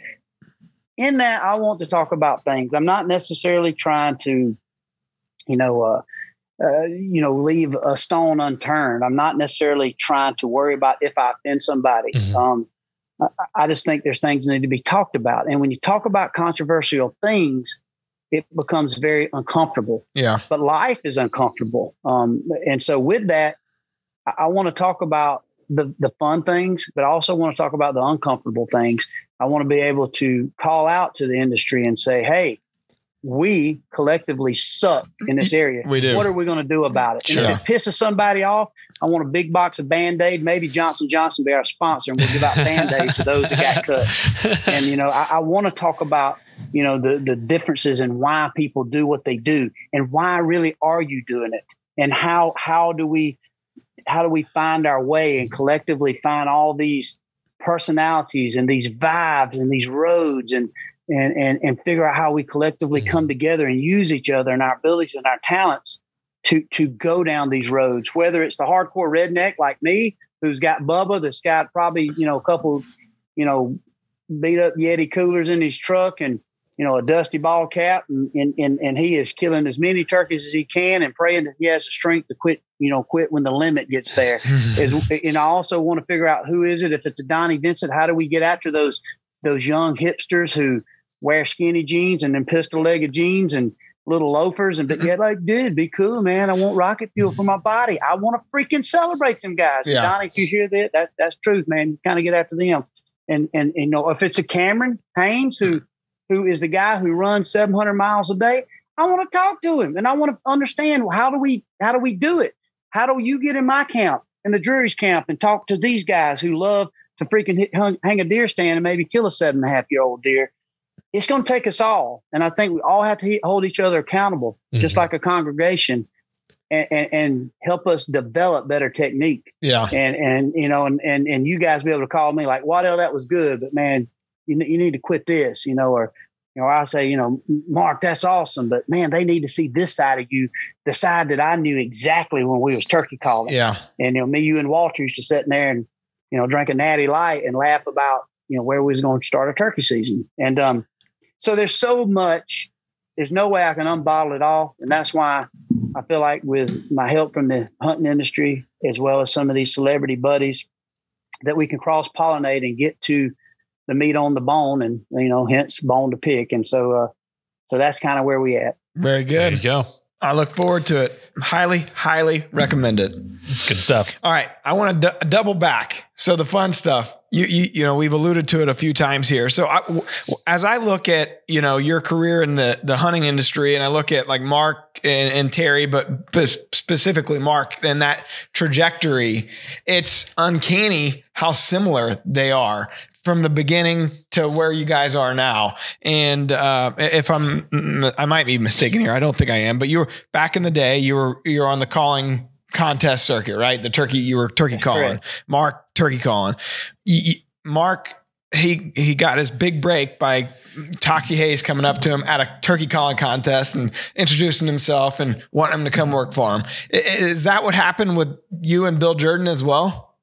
in that, I want to talk about things. I'm not necessarily trying to, you know, uh, uh, you know, leave a stone unturned. I'm not necessarily trying to worry about if I offend somebody. Mm-hmm. Um, I, I just think there's things that need to be talked about. And when you talk about controversial things, it becomes very uncomfortable. Yeah. But life is uncomfortable. Um, and so with that, I, I want to talk about the, the fun things, but I also want to talk about the uncomfortable things. I want to be able to call out to the industry and say, hey, we collectively suck in this area. We do. What are we going to do about it? Sure. And if it pisses somebody off, I want a big box of Band-Aid. Maybe Johnson Johnson be our sponsor, and we'll give out Band-Aids to those that got cut. And, you know, I, I want to talk about, you know, the, the differences in why people do what they do, and why really are you doing it? And how, how do we, how do we find our way and collectively find all these personalities and these vibes and these roads and, and, and, and figure out how we collectively come together and use each other and our abilities and our talents to, to go down these roads, whether it's the hardcore redneck like me, who's got Bubba, that's got probably, you know, a couple, you know, beat up Yeti coolers in his truck and, you know, a dusty ball cap, and, and, and, and he is killing as many turkeys as he can and praying that he has the strength to quit, you know, quit when the limit gets there. is, and I also want to figure out who is it. If it's a Donnie Vincent, how do we get after those, those young hipsters who wear skinny jeans and then pistol legged jeans and little loafers and, but yeah, like, dude, be cool, man. I want rocket fuel for my body. I want to freaking celebrate them guys. Yeah. Donnie, if you hear that, that that's truth, man. You kind of get after them. And, and, and, you know, if it's a Cameron Haynes who, who is the guy who runs seven hundred miles a day, I want to talk to him and I want to understand, how do we, how do we do it? How do you get in my camp, in the Drury's camp, and talk to these guys who love to freaking hit, hung, hang a deer stand and maybe kill a seven and a half year old deer? It's going to take us all. And I think we all have to hold each other accountable, mm-hmm. just like a congregation, and, and, and help us develop better technique. Yeah. And, and, you know, and, and, and you guys be able to call me like, Waddell, that was good, but man, you, you need to quit this, you know, or, you know, I'll say, you know, Mark, that's awesome, but man, they need to see this side of you, the side that I knew exactly when we was turkey calling. Yeah. And, you know, me, you and Walter used to sit in there and, you know, drink a Natty Light and laugh about, you know, where we was going to start a turkey season. And, um, so there's so much, there's no way I can unbottle it all. And that's why I feel like with my help from the hunting industry, as well as some of these celebrity buddies, that we can cross pollinate and get to the meat on the bone, and, you know, hence bone to pick. And so, uh, so that's kind of where we at. Very good. There you go. I look forward to it. Highly, highly recommend it. It's good stuff. All right. I want to d- double back. So the fun stuff, you, you, you know, we've alluded to it a few times here. So I, w- as I look at, you know, your career in the, the hunting industry, and I look at like Mark and, and Terry, but, but specifically Mark, and that trajectory, it's uncanny how similar they are from the beginning to where you guys are now. And uh, if I'm, I might be mistaken here. I don't think I am, but you were back in the day, you were, you were on the calling contest circuit, right? The turkey, you were turkey calling. Correct. Mark, turkey calling. You, Mark, he, he got his big break by Toxie Hayes coming up to him at a turkey calling contest and introducing himself and wanting him to come work for him. Is that what happened with you and Bill Jordan as well?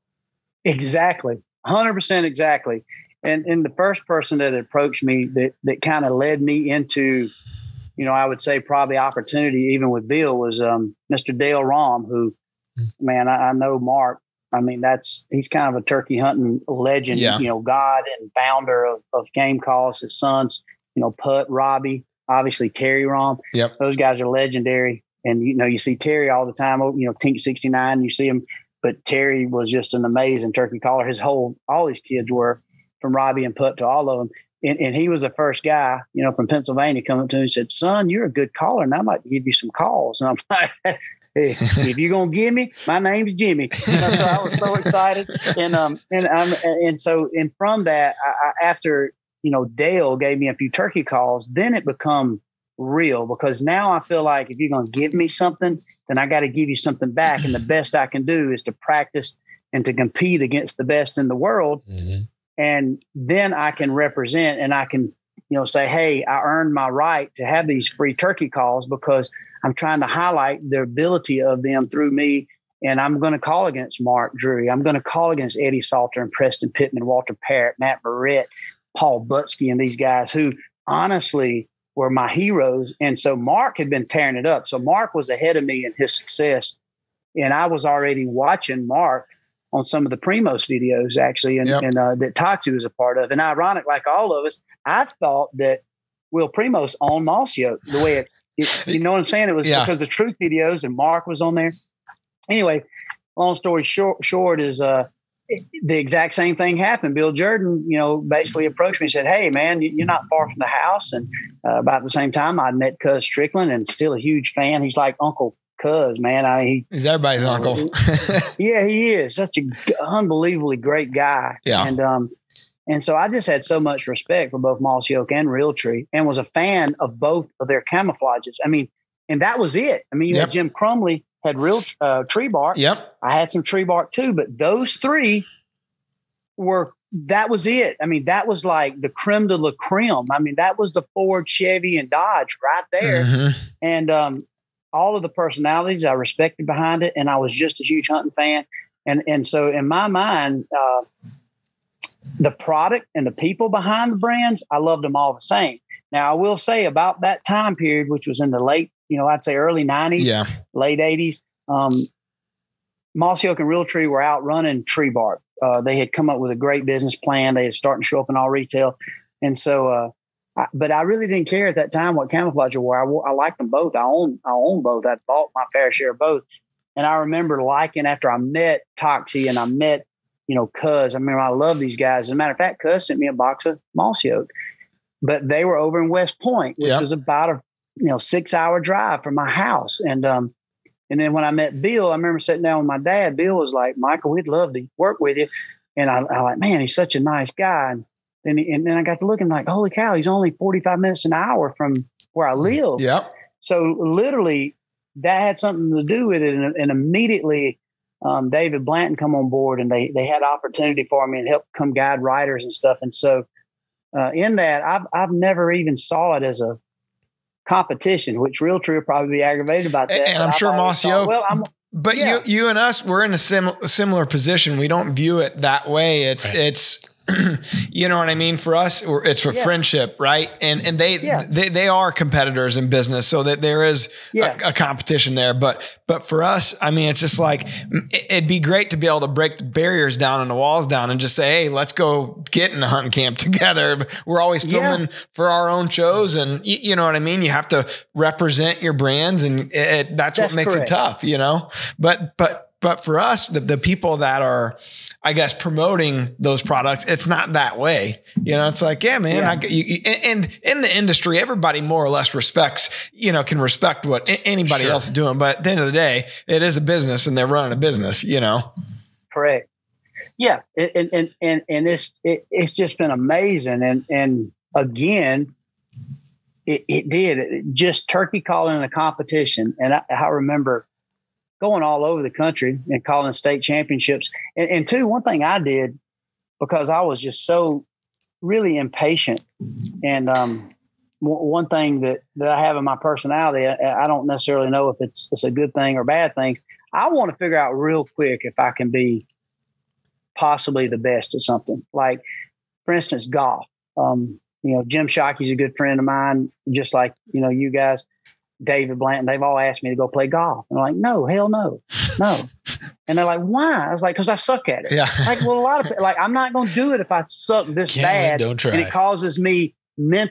Exactly. one hundred percent exactly. And and the first person that approached me that, that kind of led me into, you know, I would say probably opportunity even with Bill was um, Mister Dale Rahm, who, man, I, I know Mark. I mean, that's, he's kind of a turkey hunting legend, yeah. you know, God and founder of, of Game Calls, his sons, you know, Putt, Robbie, obviously Terry Rahm. Yep. Those guys are legendary. And, you know, you see Terry all the time, you know, Tink sixty-nine, you see him but Terry was just an amazing turkey caller. His whole, all his kids were, from Robbie and Pup to all of them. And, and he was the first guy, you know, from Pennsylvania coming up to me and said, son, you're a good caller, and I might give you some calls. And I'm like, hey, if you're going to give me, my name's Jimmy. You know, so I was so excited. And, um, and, um, and so, and from that, I, I, after, you know, Dale gave me a few turkey calls, then it become real, because now I feel like if you're going to give me something, then I got to give you something back. And the best I can do is to practice and to compete against the best in the world. Mm-hmm. And then I can represent, and I can, you know, say, hey, I earned my right to have these free turkey calls because I'm trying to highlight the ability of them through me. And I'm going to call against Mark Drury. I'm going to call against Eddie Salter and Preston Pittman, Walter Parrott, Matt Barrett, Paul Butsky, and these guys who honestly were my heroes. And so Mark had been tearing it up. So Mark was ahead of me in his success. And I was already watching Mark on some of the Primos videos, actually, and, yep. and uh, that Toxie was a part of. And ironic, like all of us, I thought that Will Primos owned Moss Yoke, the way it, it, you know what I'm saying? It was yeah. because the Truth videos and Mark was on there. Anyway, long story short, short is uh, the exact same thing happened. Bill Jordan, you know, basically approached me and said, hey, man, you're not far from the house. And uh, about the same time, I'd met Cuz Strickland, and still a huge fan. He's like Uncle Cuz, man. I, he, He's everybody's uh, uncle. Yeah, he is. Such an unbelievably great guy. Yeah. And, um, and so I just had so much respect for both Moss Yoke and Realtree, and was a fan of both of their camouflages. I mean, and that was it. I mean, you yep. had Jim Crumley, had real uh, tree bark. Yep. I had some tree bark too, but those three were, that was it. I mean, that was like the creme de la creme. I mean, that was the Ford, Chevy, and Dodge right there. Mm-hmm. And um, all of the personalities I respected behind it. And I was just a huge hunting fan. And, and so in my mind, uh, the product and the people behind the brands, I loved them all the same. Now, I will say about that time period, which was in the late, you know, I'd say early nineties, yeah. late eighties, um, Moss Yoke and Realtree were out running tree bark. Uh, they had come up with a great business plan. They had started to show up in all retail. And so, uh, I, but I really didn't care at that time what camouflage I wore. I, wore, I liked them both. I own, I own both. I bought my fair share of both. And I remember liking, after I met Toxie and I met, you know, Cuz, I remember I love these guys. As a matter of fact, Cuz sent me a box of Moss Yoke, but they were over in West Point, which yep. was about a, you know, six hour drive from my house. And, um, and then when I met Bill, I remember sitting down with my dad. Bill was like, Michael, we'd love to work with you. And I, I like, man, he's such a nice guy. And then, he, and then I got to looking like, holy cow, he's only forty-five minutes an hour from where I live. Yep. So literally that had something to do with it. And, and immediately um, David Blanton come on board, and they, they had opportunity for me and help come guide writers and stuff. And so uh, in that, I've, I've never even saw it as a competition, which Realtree will probably be aggravated about that. And I'm sure Moss Yoke, well, I'm, but yeah. you, you and us, we're in a sim- similar position. We don't view it that way. It's, right. it's, you know what I mean? For us, it's for yeah. friendship, right? And and they, yeah. they they are competitors in business, so that there is yeah. a, a competition there. But but for us, I mean, it's just like, it'd be great to be able to break the barriers down and the walls down and just say, hey, let's go get in a hunting camp together. We're always filming yeah. for our own shows, and you, you know what I mean? You have to represent your brands, and it, it, that's, that's what makes correct. It tough, you know? But but but for us, the, the people that are, I guess, promoting those products, it's not that way. You know, it's like, yeah, man, yeah. I, you, and in the industry, everybody more or less respects, you know, can respect what anybody sure. else is doing. But at the end of the day, it is a business, and they're running a business, you know? Correct. Yeah. And, and, and, and it's, it, it's just been amazing. And, and again, it, it did it, just turkey calling in a competition. And I, I remember going all over the country and calling state championships. And, and two, one thing I did, because I was just so really impatient. And um, w- one thing that, that I have in my personality, I, I don't necessarily know if it's, it's a good thing or bad things. I want to figure out real quick if I can be possibly the best at something. Like, for instance, golf. Um, you know, Jim Shockey's a good friend of mine, just like, you know, you guys. David Blanton, they've all asked me to go play golf. And I'm like, no, hell no, no. And they're like, why? I was like, because I suck at it. Yeah. Like, well, a lot of like, I'm not going to do it if I suck this Can't bad. win, don't try. And it causes me mental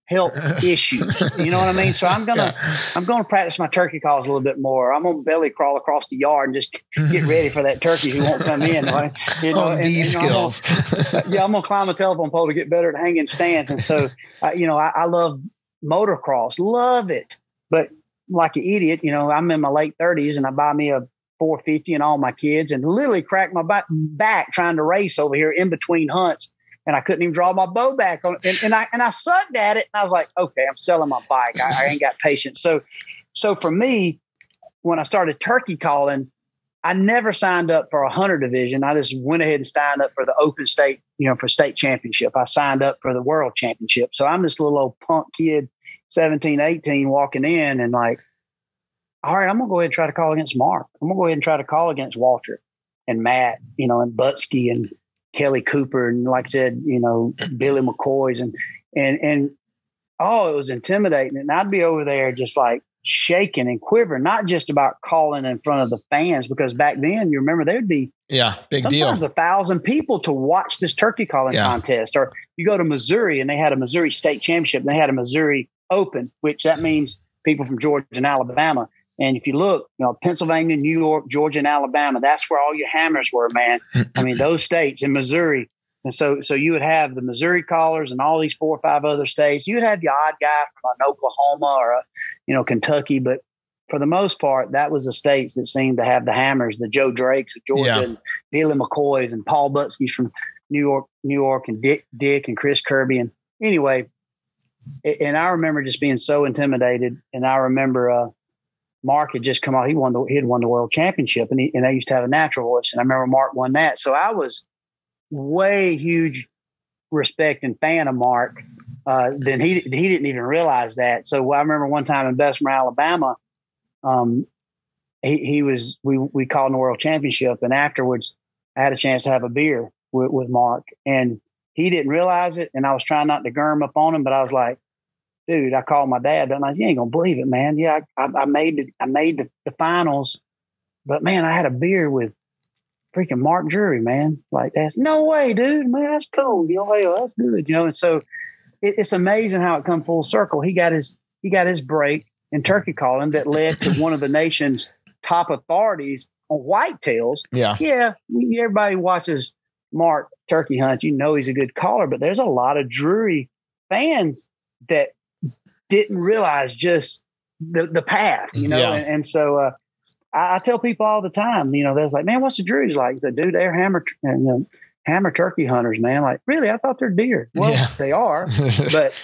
health issues. You know what I mean? So I'm gonna yeah. I'm gonna practice my turkey calls a little bit more. I'm gonna belly crawl across the yard and just get ready for that turkey who won't come in. Right? You know, oh, and, these and, you know, skills. I'm gonna, yeah, I'm gonna climb a telephone pole to get better at hanging stands. And so, uh, you know, I, I love motocross, love it. But like an idiot, you know, I'm in my late thirties and I buy me a four fifty and all my kids and literally crack my back, back trying to race over here in between hunts. And I couldn't even draw my bow back on it. And, and I and I sucked at it. And I was like, okay, I'm selling my bike. I, I ain't got patience. So, so for me, when I started turkey calling, I never signed up for a hunter division. I just went ahead and signed up for the open state, you know, for state championship. I signed up for the world championship. So I'm this little old punk kid, seventeen, eighteen, walking in and like, all right, I'm going to go ahead and try to call against Mark. I'm going to go ahead and try to call against Walter and Matt, you know, and Butsky and Kelly Cooper. And like I said, you know, Billy McCoy's and, and, and, oh, it was intimidating. And I'd be over there just like shaking and quivering, not just about calling in front of the fans, because back then, you remember, there'd be yeah, big sometimes deal. a thousand people to watch this turkey calling yeah. contest. Or you go to Missouri and they had a Missouri State Championship and they had a Missouri Open, which that means people from Georgia and Alabama. And if you look, you know, Pennsylvania, New York, Georgia, and Alabama, that's where all your hammers were, man. I mean, those states in Missouri. And so so you would have the Missouri callers and all these four or five other states. You would have your odd guy from an Oklahoma or, a, you know, Kentucky. But for the most part, that was the states that seemed to have the hammers, the Joe Drakes of Georgia yeah. and Billy McCoys and Paul Butsky's from New York, New York and Dick, Dick and Chris Kirby. And anyway, and I remember just being so intimidated. And I remember uh, Mark had just come out. He won the he had won the world championship, and he, and they used to have a natural voice. And I remember Mark won that. So I was way huge respect and fan of Mark. Uh, then he he didn't even realize that. So I remember one time in Bessemer, Alabama, um, he he was we we called in the world championship, and afterwards I had a chance to have a beer with, with Mark, and he didn't realize it. And I was trying not to germ up on him, but I was like, dude, I called my dad. And I was, you ain't gonna believe it, man. Yeah, I, I made the, I made the, the finals, but man, I had a beer with freaking Mark Drury, man. Like, that's no way, dude. Man, that's cool. You know, hey, that's good. You know, and so it, it's amazing how it come full circle. He got his he got his break in turkey calling that led to one of the nation's top authorities on whitetails. Yeah, yeah. Everybody watches Mark turkey hunt. You know he's a good caller, but there's a lot of Drury fans that didn't realize just the, the path, you know? Yeah. And, and so uh, I, I tell people all the time, you know, they're like, man, what's the Drury's like? I said, dude, they're hammer, you know, hammer turkey hunters, man. Like, really? I thought they're deer. Well, yeah. they are, but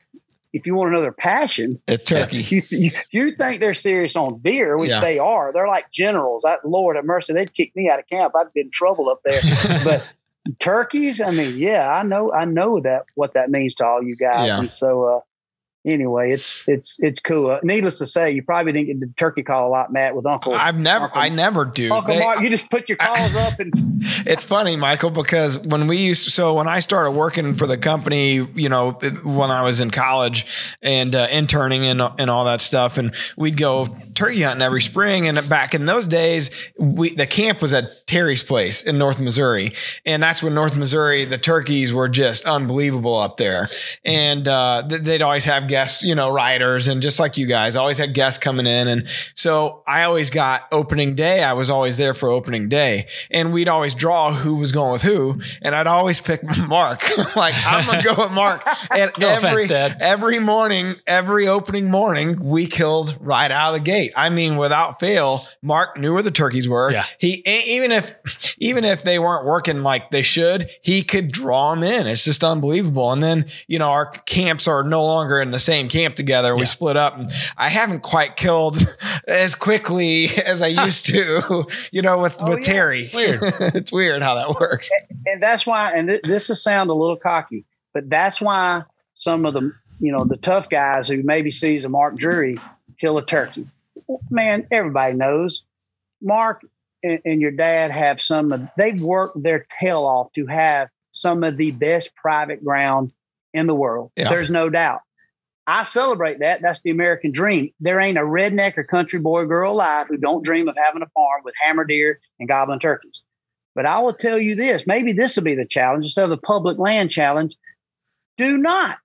if you want another passion, it's turkey. You, you, you think they're serious on deer, which yeah. they are. They're like generals. I, Lord have mercy, they'd kick me out of camp. I'd be in trouble up there. But turkeys, I mean, yeah, I know, I know that what that means to all you guys. Yeah. And so, uh, anyway, it's it's it's cool. Uh, needless to say, you probably didn't get the turkey call a lot, Matt, with Uncle. I've never, Uncle, I never do. Uncle they, Mark, you just put your calls up, and it's funny, Michael, because when we used, so when I started working for the company, you know, when I was in college and uh, interning and and all that stuff, and we'd go turkey hunting every spring. And back in those days, we the camp was at Terry's place in North Missouri, and that's when North Missouri, the turkeys were just unbelievable up there, and uh, they'd always have guests, you know, riders, and just like you guys, always had guests coming in. And so I always got opening day. I was always there for opening day, and we'd always draw who was going with who. And I'd always pick Mark. Like, I'm going to go with Mark. And no every, offense, Dad. every morning, every opening morning, we killed right out of the gate. I mean, without fail, Mark knew where the turkeys were. Yeah. He, even if, even if they weren't working like they should, he could draw them in. It's just unbelievable. And then, you know, our camps are no longer in the same camp together. We yeah. split up, and I haven't quite killed as quickly as I used to, you know, with, oh, with yeah. Terry. Weird. It's weird how that works. And, and that's why, and th- this will sound a little cocky, but that's why some of the, you know, the tough guys who maybe sees a Mark Drury kill a turkey. Man, everybody knows Mark and, and your dad have some of, they've worked their tail off to have some of the best private ground in the world. Yeah. There's no doubt. I celebrate that. That's the American dream. There ain't a redneck or country boy or girl alive who don't dream of having a farm with hammer deer and gobbling turkeys. But I will tell you this, maybe this will be the challenge instead of the public land challenge. Do not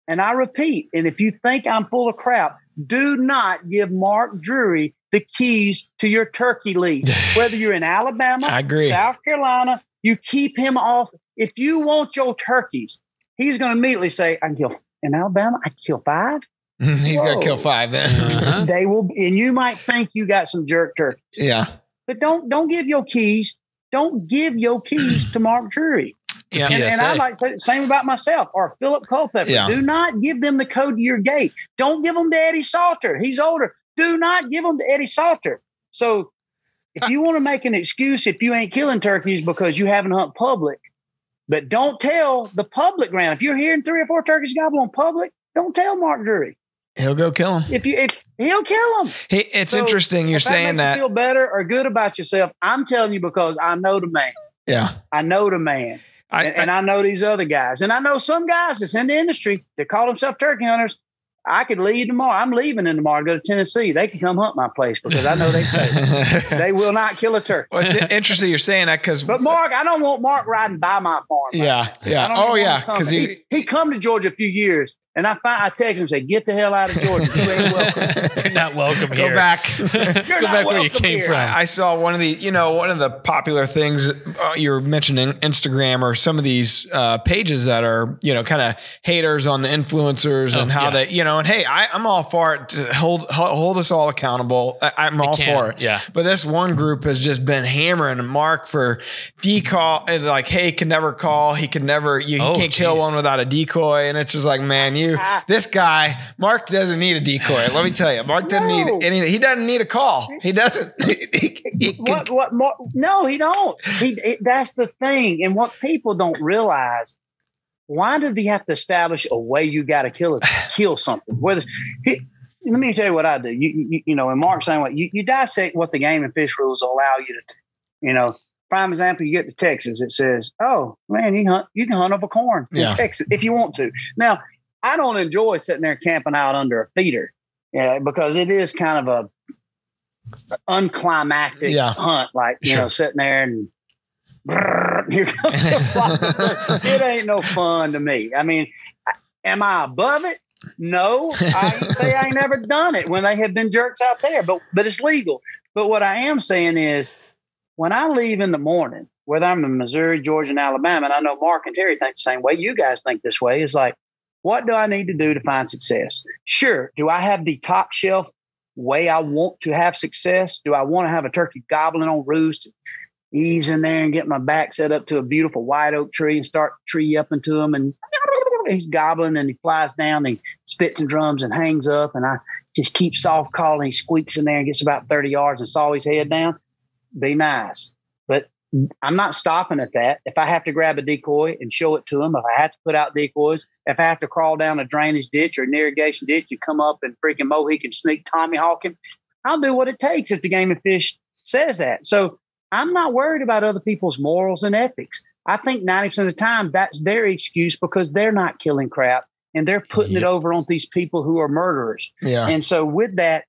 and I repeat, and if you think I'm full of crap, do not give Mark Drury the keys to your turkey lead. Whether you're in Alabama, I agree. South Carolina, you keep him off. If you want your turkeys, he's going to immediately say, I can kill in Alabama, I can kill five. He's going to kill five then. Uh-huh. They will, and you might think you got some jerk turkeys. Yeah. But don't don't give your keys. Don't give your keys to Mark Drury. Yeah. And, and I like to say the same about myself or Philip Culpepper. Yeah. Do not give them the code to your gate. Don't give them to Eddie Salter. He's older. Do not give them to Eddie Salter. So if you want to make an excuse if you ain't killing turkeys because you haven't hunted public, but don't tell the public ground. If you're hearing three or four turkeys gobble on public, don't tell Mark Drury. He'll go kill him. If you, if he'll kill him. Hey, it's So, interesting you're if saying that. Makes that. you feel better or good about yourself. I'm telling you because I know the man. Yeah. I know the man. I, and, and I know these other guys. And I know some guys that's in the industry that call themselves turkey hunters. I could leave tomorrow. I'm leaving in tomorrow to go to Tennessee. They can come hunt my place because I know they say they will not kill a turkey. well, it's interesting you're saying that because. But Mark, I don't want Mark riding by my farm. Yeah. Yeah. I don't Oh, want him yeah. coming. Because he. he, he come to Georgia a few years. And I find I text him and say, get the hell out of Georgia. You ain't welcome. You're not welcome Go here. back. Go back where you came here. from. I saw one of the, you know, one of the popular things uh, you're mentioning Instagram or some of these uh, pages that are, you know, kind of haters on the influencers Oh, and how yeah. they, you know, and hey, I, I'm all for it to hold hold us all accountable. I, I'm all can, for it. yeah. But this one group has just been hammering Mark for decall, like, hey, he can never call, he can never, you, he Oh, can't kill geez. one without a decoy, and it's just like, man, you, this guy. Guy, Mark doesn't need a decoy. Let me tell you, Mark doesn't No. need any. He doesn't need a call. He doesn't. He, he can- What, what more? No, he don't. He, it, that's the thing. And what people don't realize, why did he have to establish a way you got to kill it, kill something? Whether he, let me tell you what I do. You, you, you know, and Mark's saying what you, you dissect what the game and fish rules allow you to, you know. Prime example, you get to Texas, it says, "Oh man, you hunt, you can hunt up a corn in Yeah. Texas if you want to." Now, I don't enjoy sitting there camping out under a feeder, yeah, because it is kind of a unclimactic Yeah. hunt, like you Sure. know, sitting there and brrr, here comes the fly. It ain't no fun to me. I mean, am I above it? No, I ain't say I ain't never done it when they have been jerks out there, but but it's legal. But what I am saying is, when I leave in the morning, whether I'm in Missouri, Georgia, and Alabama, and I know Mark and Terry think the same way, you guys think this way, is like, what do I need to do to find success? Sure. Do I have the top shelf way I want to have success? Do I want to have a turkey gobbling on roost, ease in there and get my back set up to a beautiful white oak tree and start tree up into him? And he's gobbling and he flies down and he spits and drums and hangs up. And I just keep soft calling. He squeaks in there and gets about thirty yards and saw his head down. Be nice. But I'm not stopping at that. If I have to grab a decoy and show it to him, if I have to put out decoys, if I have to crawl down a drainage ditch or an irrigation ditch and come up and freaking Mohican sneak Tommy Hawk him, I'll do what it takes if the Game and Fish says that. So I'm not worried about other people's morals and ethics. I think ninety percent of the time that's their excuse because they're not killing crap and they're putting Yep. it over on these people who are murderers. Yeah. And so with that,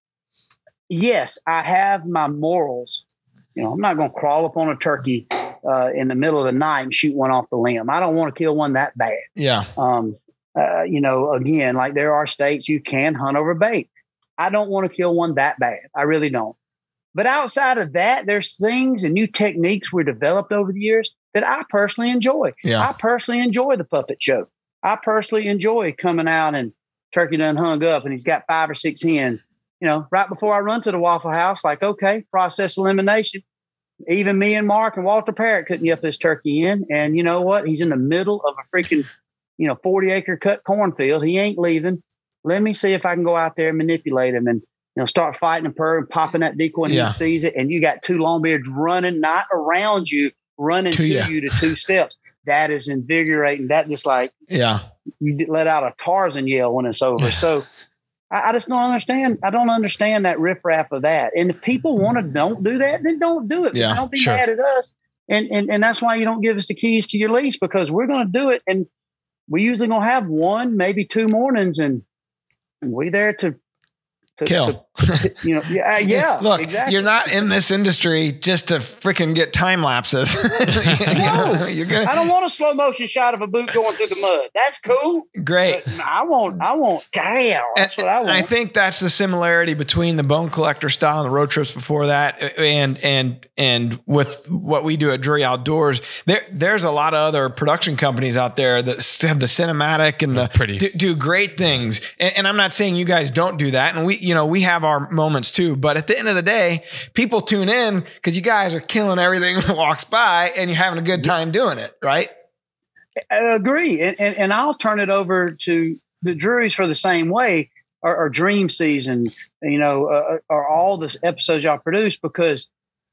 yes, I have my morals. You know, I'm not going to crawl up on a turkey uh, in the middle of the night and shoot one off the limb. I don't want to kill one that bad. Yeah. Um, uh, you know, again, like there are states you can hunt over bait. I don't want to kill one that bad. I really don't. But outside of that, there's things and new techniques were developed over the years that I personally enjoy. Yeah. I personally enjoy the puppet show. I personally enjoy coming out and turkey done hung up and he's got five or six hens. You know, right before I run to the Waffle House, like, okay, process elimination. Even me and Mark and Walter Parrott couldn't get this turkey in. And you know what? He's in the middle of a freaking, you know, forty acre cut cornfield. He ain't leaving. Let me see if I can go out there and manipulate him and, you know, start fighting a purr and popping that decoy and Yeah. he sees it. And you got two longbeards running, not around you, running To to ya. you to two steps. That is invigorating. That just like, Yeah. you let out a Tarzan yell when it's over. So I, I just don't understand. I don't understand that riffraff of that. And if people want to don't do that, then don't do it. Yeah, Don't be sure. mad at us. And, and and that's why you don't give us the keys to your lease because we're going to do it. And we usually going to have one, maybe two mornings and, and we there to, to, Kill. to you know, yeah, yeah. Look, exactly. you're not in this industry just to freaking get time lapses. you no, know, you're gonna, I don't want a slow motion shot of a boot going through the mud. That's cool. Great. But I want, I want, damn, that's and, what I want. I think that's the similarity between the Bone Collector style and the road trips before that, and and and with what we do at Drury Outdoors. There, there's a lot of other production companies out there that have the cinematic and the Pretty. Do, do great things. And, and I'm not saying you guys don't do that, and we, you know, we have our moments too. But at the end of the day, people tune in because you guys are killing everything that walks by, and you're having a good time doing it, right? I agree. And, and, and I'll turn it over to the Drurys for the same way, or, or Dream Season, you know, uh, or all the episodes y'all produce, because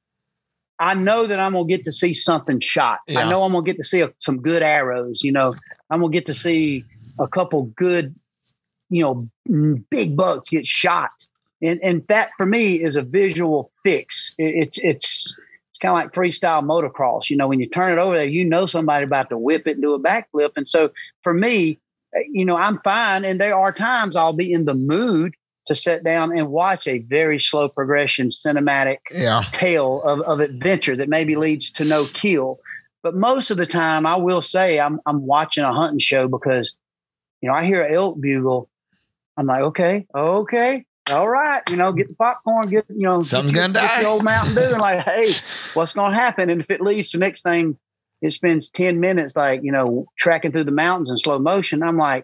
I know that I'm going to get to see something shot. Yeah. I know I'm going to get to see a, some good arrows, you know, I'm going to get to see a couple good, you know, big bucks get shot. And, and that for me is a visual fix. It, it's, it's, It's kind of like freestyle motocross. You know, when you turn it over there, you know somebody about to whip it and do a backflip. And so for me, you know, I'm fine. And there are times I'll be in the mood to sit down and watch a very slow progression cinematic Yeah. tale of, of adventure that maybe leads to no kill. But most of the time, I will say I'm I'm watching a hunting show because, you know, I hear an elk bugle. I'm like, okay, okay. All right, you know, get the popcorn, get, you know, Something's get, gonna get die. the old Mountain Dew, and like, hey, what's going to happen? And if it leads to the next thing, it spends ten minutes, like, you know, tracking through the mountains in slow motion. I'm like,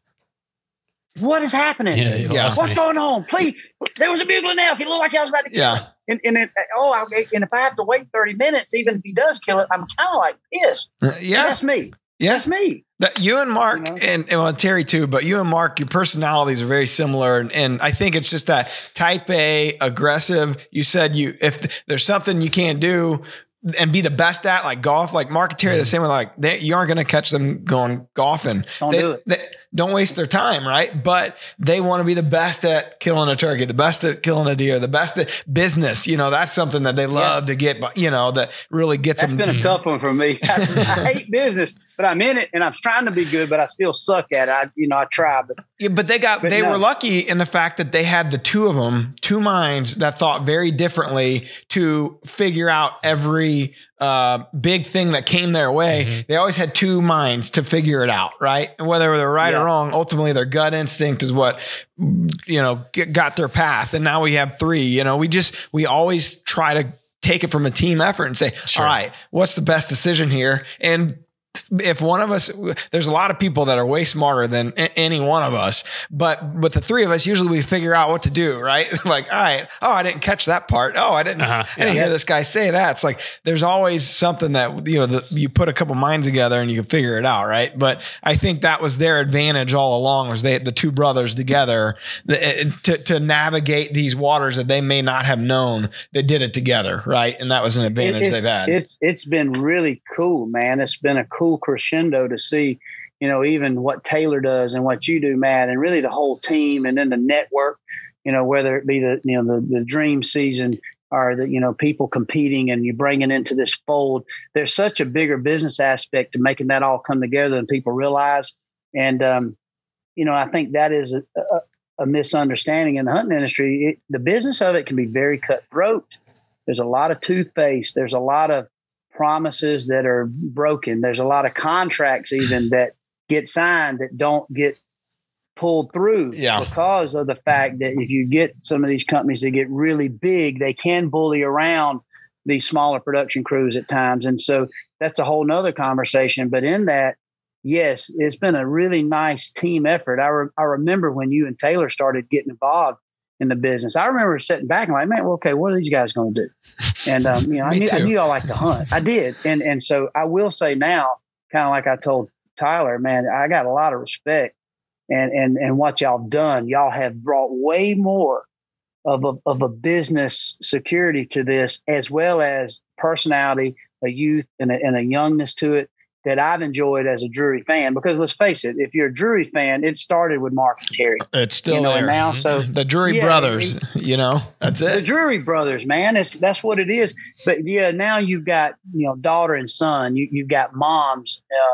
what is happening? Yeah, you Yeah. lost What's me. going on? Please, there was a bugling elk. It looked like I was about to kill Yeah. it. And, and it, oh, I, and if I have to wait thirty minutes, even if he does kill it, I'm kind of like pissed. Uh, yeah. That's me. Yeah. That's me. That you and Mark You know? and, and well, Terry too, but you and Mark, your personalities are very similar. And, and I think it's just that type A aggressive. You said you, if th- there's something you can't do and be the best at, like golf, like Mark and Terry, the same way, like they, you aren't going to catch them going golfing. Don't They- do it. they- don't waste their time. Right. But they want to be the best at killing a turkey, the best at killing a deer, the best at business. You know, that's something that they love to get, you know, that really gets That's them. been a tough one for me. I, I hate business, but I'm in it and I'm trying to be good, but I still suck at it. I, you know, I try, but Yeah, but they got But they no. were lucky in the fact that they had the two of them, two minds that thought very differently to figure out every uh, big thing that came their way. Mm-hmm. They always had two minds to figure it out, right? And whether they're right Yeah. or wrong, ultimately their gut instinct is what you know g- got their path. And now we have three. You know, we just we always try to take it from a team effort and say, Sure. all right, what's the best decision here? And if one of us, there's a lot of people that are way smarter than a- any one of us, but with the three of us, usually we figure out what to do, right? Like, all right, oh, I didn't catch that part. Oh, I didn't, Uh-huh, I didn't yeah. hear this guy say that. It's like, there's always something that, you know, the, you put a couple minds together and you can figure it out. Right. But I think that was their advantage all along, was they, the two brothers together the, to, to navigate these waters that they may not have known. They did it together. Right. And that was an advantage it's, they've had. It's it's been really cool, man. It's been a cool crescendo to see, you know, even what Taylor does and what you do, Matt, and really the whole team, and then the network, you know, whether it be the, you know, the, the Dream Season or the, you know, people competing and you bring it into this fold. There's such a bigger business aspect to making that all come together than people realize. And, um, you know, I think that is a, a, a misunderstanding in the hunting industry. It, the business of it can be very cutthroat. There's a lot of toothpaste. There's a lot of promises that are broken. There's a lot of contracts even that get signed that don't get pulled through Yeah. because of the fact that if you get some of these companies that get really big, they can bully around these smaller production crews at times. And so that's a whole nother conversation. But in that, yes, it's been a really nice team effort. I, re- I remember when you and Taylor started getting involved in the business, I remember sitting back and like, man, well, okay, what are these guys going to do? And, um, you know, I Me knew, I too. knew I liked to hunt. I did. And, and so I will say now, kind of like I told Tyler, man, I got a lot of respect and, and, and what y'all done. Y'all have brought way more of a, of a business security to this, as well as personality, a youth and a, and a youngness to it that I've enjoyed as a Drury fan. Because let's face it, if you're a Drury fan, it started with Mark and Terry. It's still You know, there. and now, so the Drury yeah, brothers, and- you know, that's the it. Drury brothers, man, it's that's what it is. But yeah, now you've got, you know, daughter and son. You you've got moms. Uh,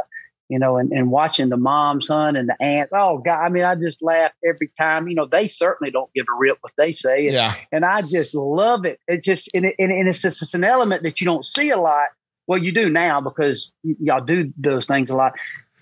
you know, and, and watching the moms hunt and the aunts. Oh God. I mean, I just laugh every time, you know, they certainly don't give a rip what they say. And, yeah. and I just love it. It's just, and, it, and it's just it's an element that you don't see a lot. Well, you do now because y- y'all do those things a lot,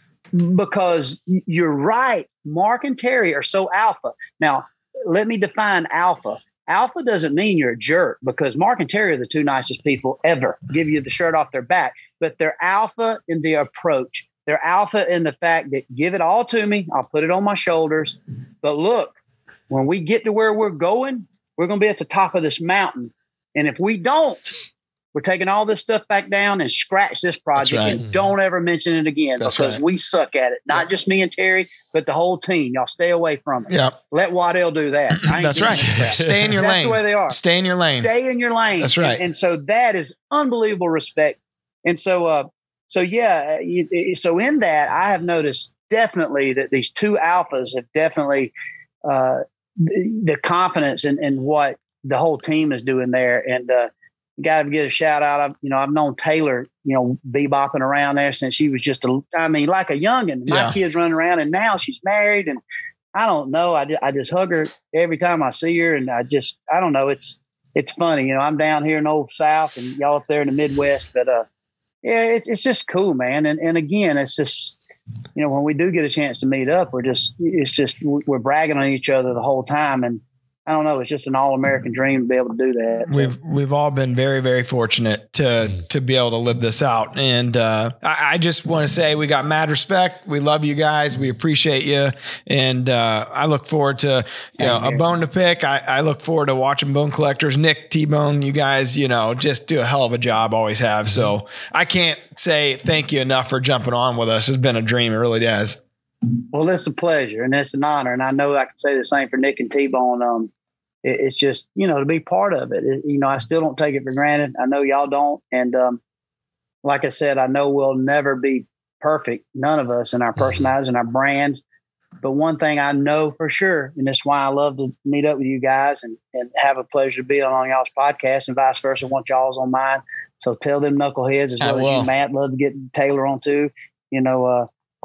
because you're right. Mark and Terry are so alpha. Now, let me define alpha. Alpha doesn't mean you're a jerk, because Mark and Terry are the two nicest people ever. Give you the shirt off their back, but they're alpha in the approach. They're alpha in the fact that give it all to me. I'll put it on my shoulders. But look, when we get to where we're going, we're going to be at the top of this mountain. And if we don't, we're taking all this stuff back down and scratch this project right. and don't ever mention it again. That's because right. we suck at it. Not yeah. just me and Terry, but the whole team. Y'all stay away from it. Yeah. Let Waddell do that. That's right. That. Stay in your That's lane. That's the way they are. Stay in your lane. Stay in your lane. That's right. And, and so that is unbelievable respect. And so, uh, so yeah, you, so in that, I have noticed definitely that these two alphas have definitely uh, the, the confidence in, in what the whole team is doing there. And, uh, got to get a shout out. I've, you know, I've known Taylor, you know, bebopping around there since she was just a, I mean, like a youngin'. My yeah. kids running around, and now she's married, and I don't know. I just, I just hug her every time I see her, and I just, I don't know. It's, it's funny. You know, I'm down here in the old South, and y'all up there in the Midwest, but, uh, yeah, it's, it's just cool, man. And, and again, it's just, you know, when we do get a chance to meet up, we're just, it's just, we're bragging on each other the whole time. And, I don't know. It's just an all-American dream to be able to do that. So. We've we've all been very, very fortunate to to be able to live this out. And uh, I, I just want to say we got mad respect. We love you guys. We appreciate you. And uh, I look forward to you know, a bone to pick. I, I look forward to watching Bone Collectors. Nick, T-Bone, you guys, you know, just do a hell of a job. Always have. So I can't say thank you enough for jumping on with us. It's been a dream. It really does. Well, it's a pleasure and it's an honor. And I know I can say the same for Nick and T-Bone. Um, it, it's just, you know, to be part of it. it. You know, I still don't take it for granted. I know y'all don't. And um, like I said, I know we'll never be perfect. None of us in our personalities and our brands. But one thing I know for sure, and that's why I love to meet up with you guys and, and have a pleasure to be on y'all's podcast and vice versa. Want y'all's on mine. So tell them knuckleheads as well as you, Matt. Love to get Taylor on too. You know, uh,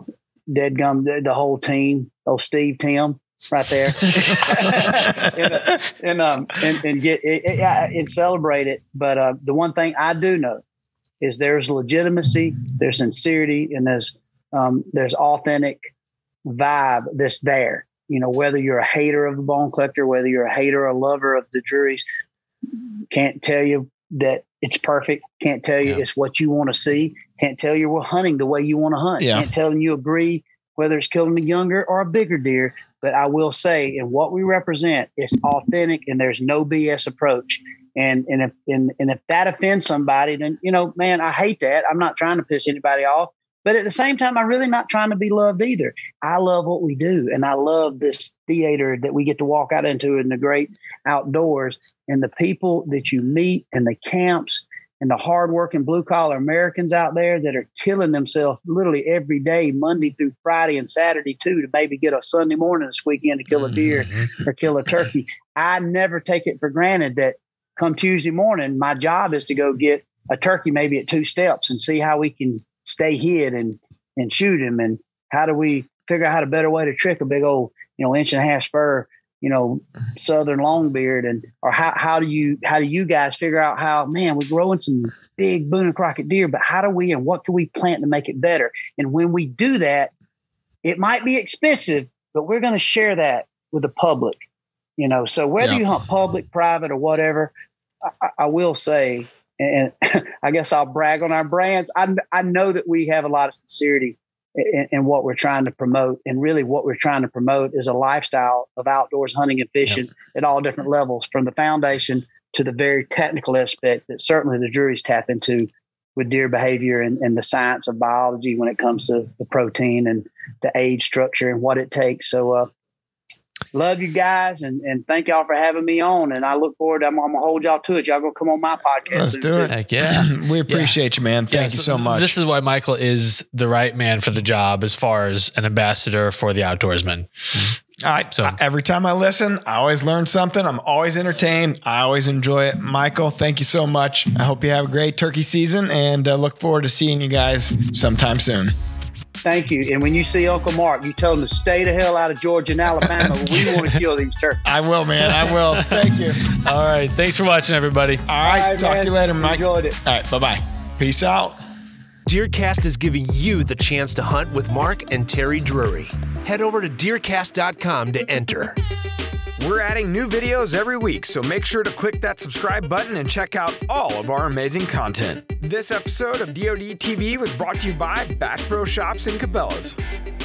Deadgum, the, the whole team, oh Steve, Tim, right there, and, uh, and um and, and get it, it, and celebrate it. But uh, the one thing I do know is there's legitimacy, there's sincerity, and there's um, there's authentic vibe that's there. You know, whether you're a hater of the Bone Collector, whether you're a hater or lover of the Drurys, can't tell you that it's perfect. Can't tell you yeah. it's what you want to see. Can't tell you we're hunting the way you want to hunt. Yeah. Can't tell you agree whether it's killing a younger or a bigger deer. But I will say, in what we represent, it's authentic and there's no B S approach. And and if and, and if that offends somebody, then you know, man, I hate that. I'm not trying to piss anybody off. But at the same time, I'm really not trying to be loved either. I love what we do. And I love this theater that we get to walk out into in the great outdoors, and the people that you meet and the camps and the hardworking blue collar Americans out there that are killing themselves literally every day, Monday through Friday and Saturday too, to maybe get a Sunday morning this weekend to kill a deer mm-hmm. or kill a turkey. I never take it for granted that come Tuesday morning, my job is to go get a turkey maybe at two steps and see how we can stay hid and, and shoot him. And how do we figure out how to better way to trick a big old, you know, inch and a half spur, you know, Southern longbeard, and, or how, how do you, how do you guys figure out how, man, we're growing some big Boone and Crockett deer, but how do we, and what can we plant to make it better? And when we do that, it might be expensive, but we're going to share that with the public, you know? So whether yeah. you hunt public, private, or whatever, I, I will say, and I guess I'll brag on our brands. I, I know that we have a lot of sincerity in, in what we're trying to promote. And really what we're trying to promote is a lifestyle of outdoors hunting and fishing yep. at all different levels, from the foundation to the very technical aspect that certainly the Drurys tap into with deer behavior and, and the science of biology when it comes to the protein and the age structure and what it takes. So, uh, love you guys, and, and thank y'all for having me on. And I look forward to, I'm, I'm gonna hold y'all to it. Y'all gonna come on my podcast. Let's do it. Heck yeah. We appreciate yeah. you, man. Thank yeah, you so, so much. This is why Michael is the right man for the job as far as an ambassador for the outdoorsman. All right. So every time I listen, I always learn something. I'm always entertained. I always enjoy it. Michael, thank you so much. I hope you have a great turkey season, and uh, look forward to seeing you guys sometime soon. Thank you. And when you see Uncle Mark, you tell him to stay the hell out of Georgia and Alabama. We want to kill these turkeys. I will, man. I will. Thank you. All right. Thanks for watching, everybody. All right. All right, talk man. to you later, Mike. Enjoyed it. All right. Bye-bye. Peace out. DeerCast is giving you the chance to hunt with Mark and Terry Drury. Head over to deer cast dot com to enter. We're adding new videos every week, so make sure to click that subscribe button and check out all of our amazing content. This episode of D O D T V was brought to you by Bass Pro Shops and Cabela's.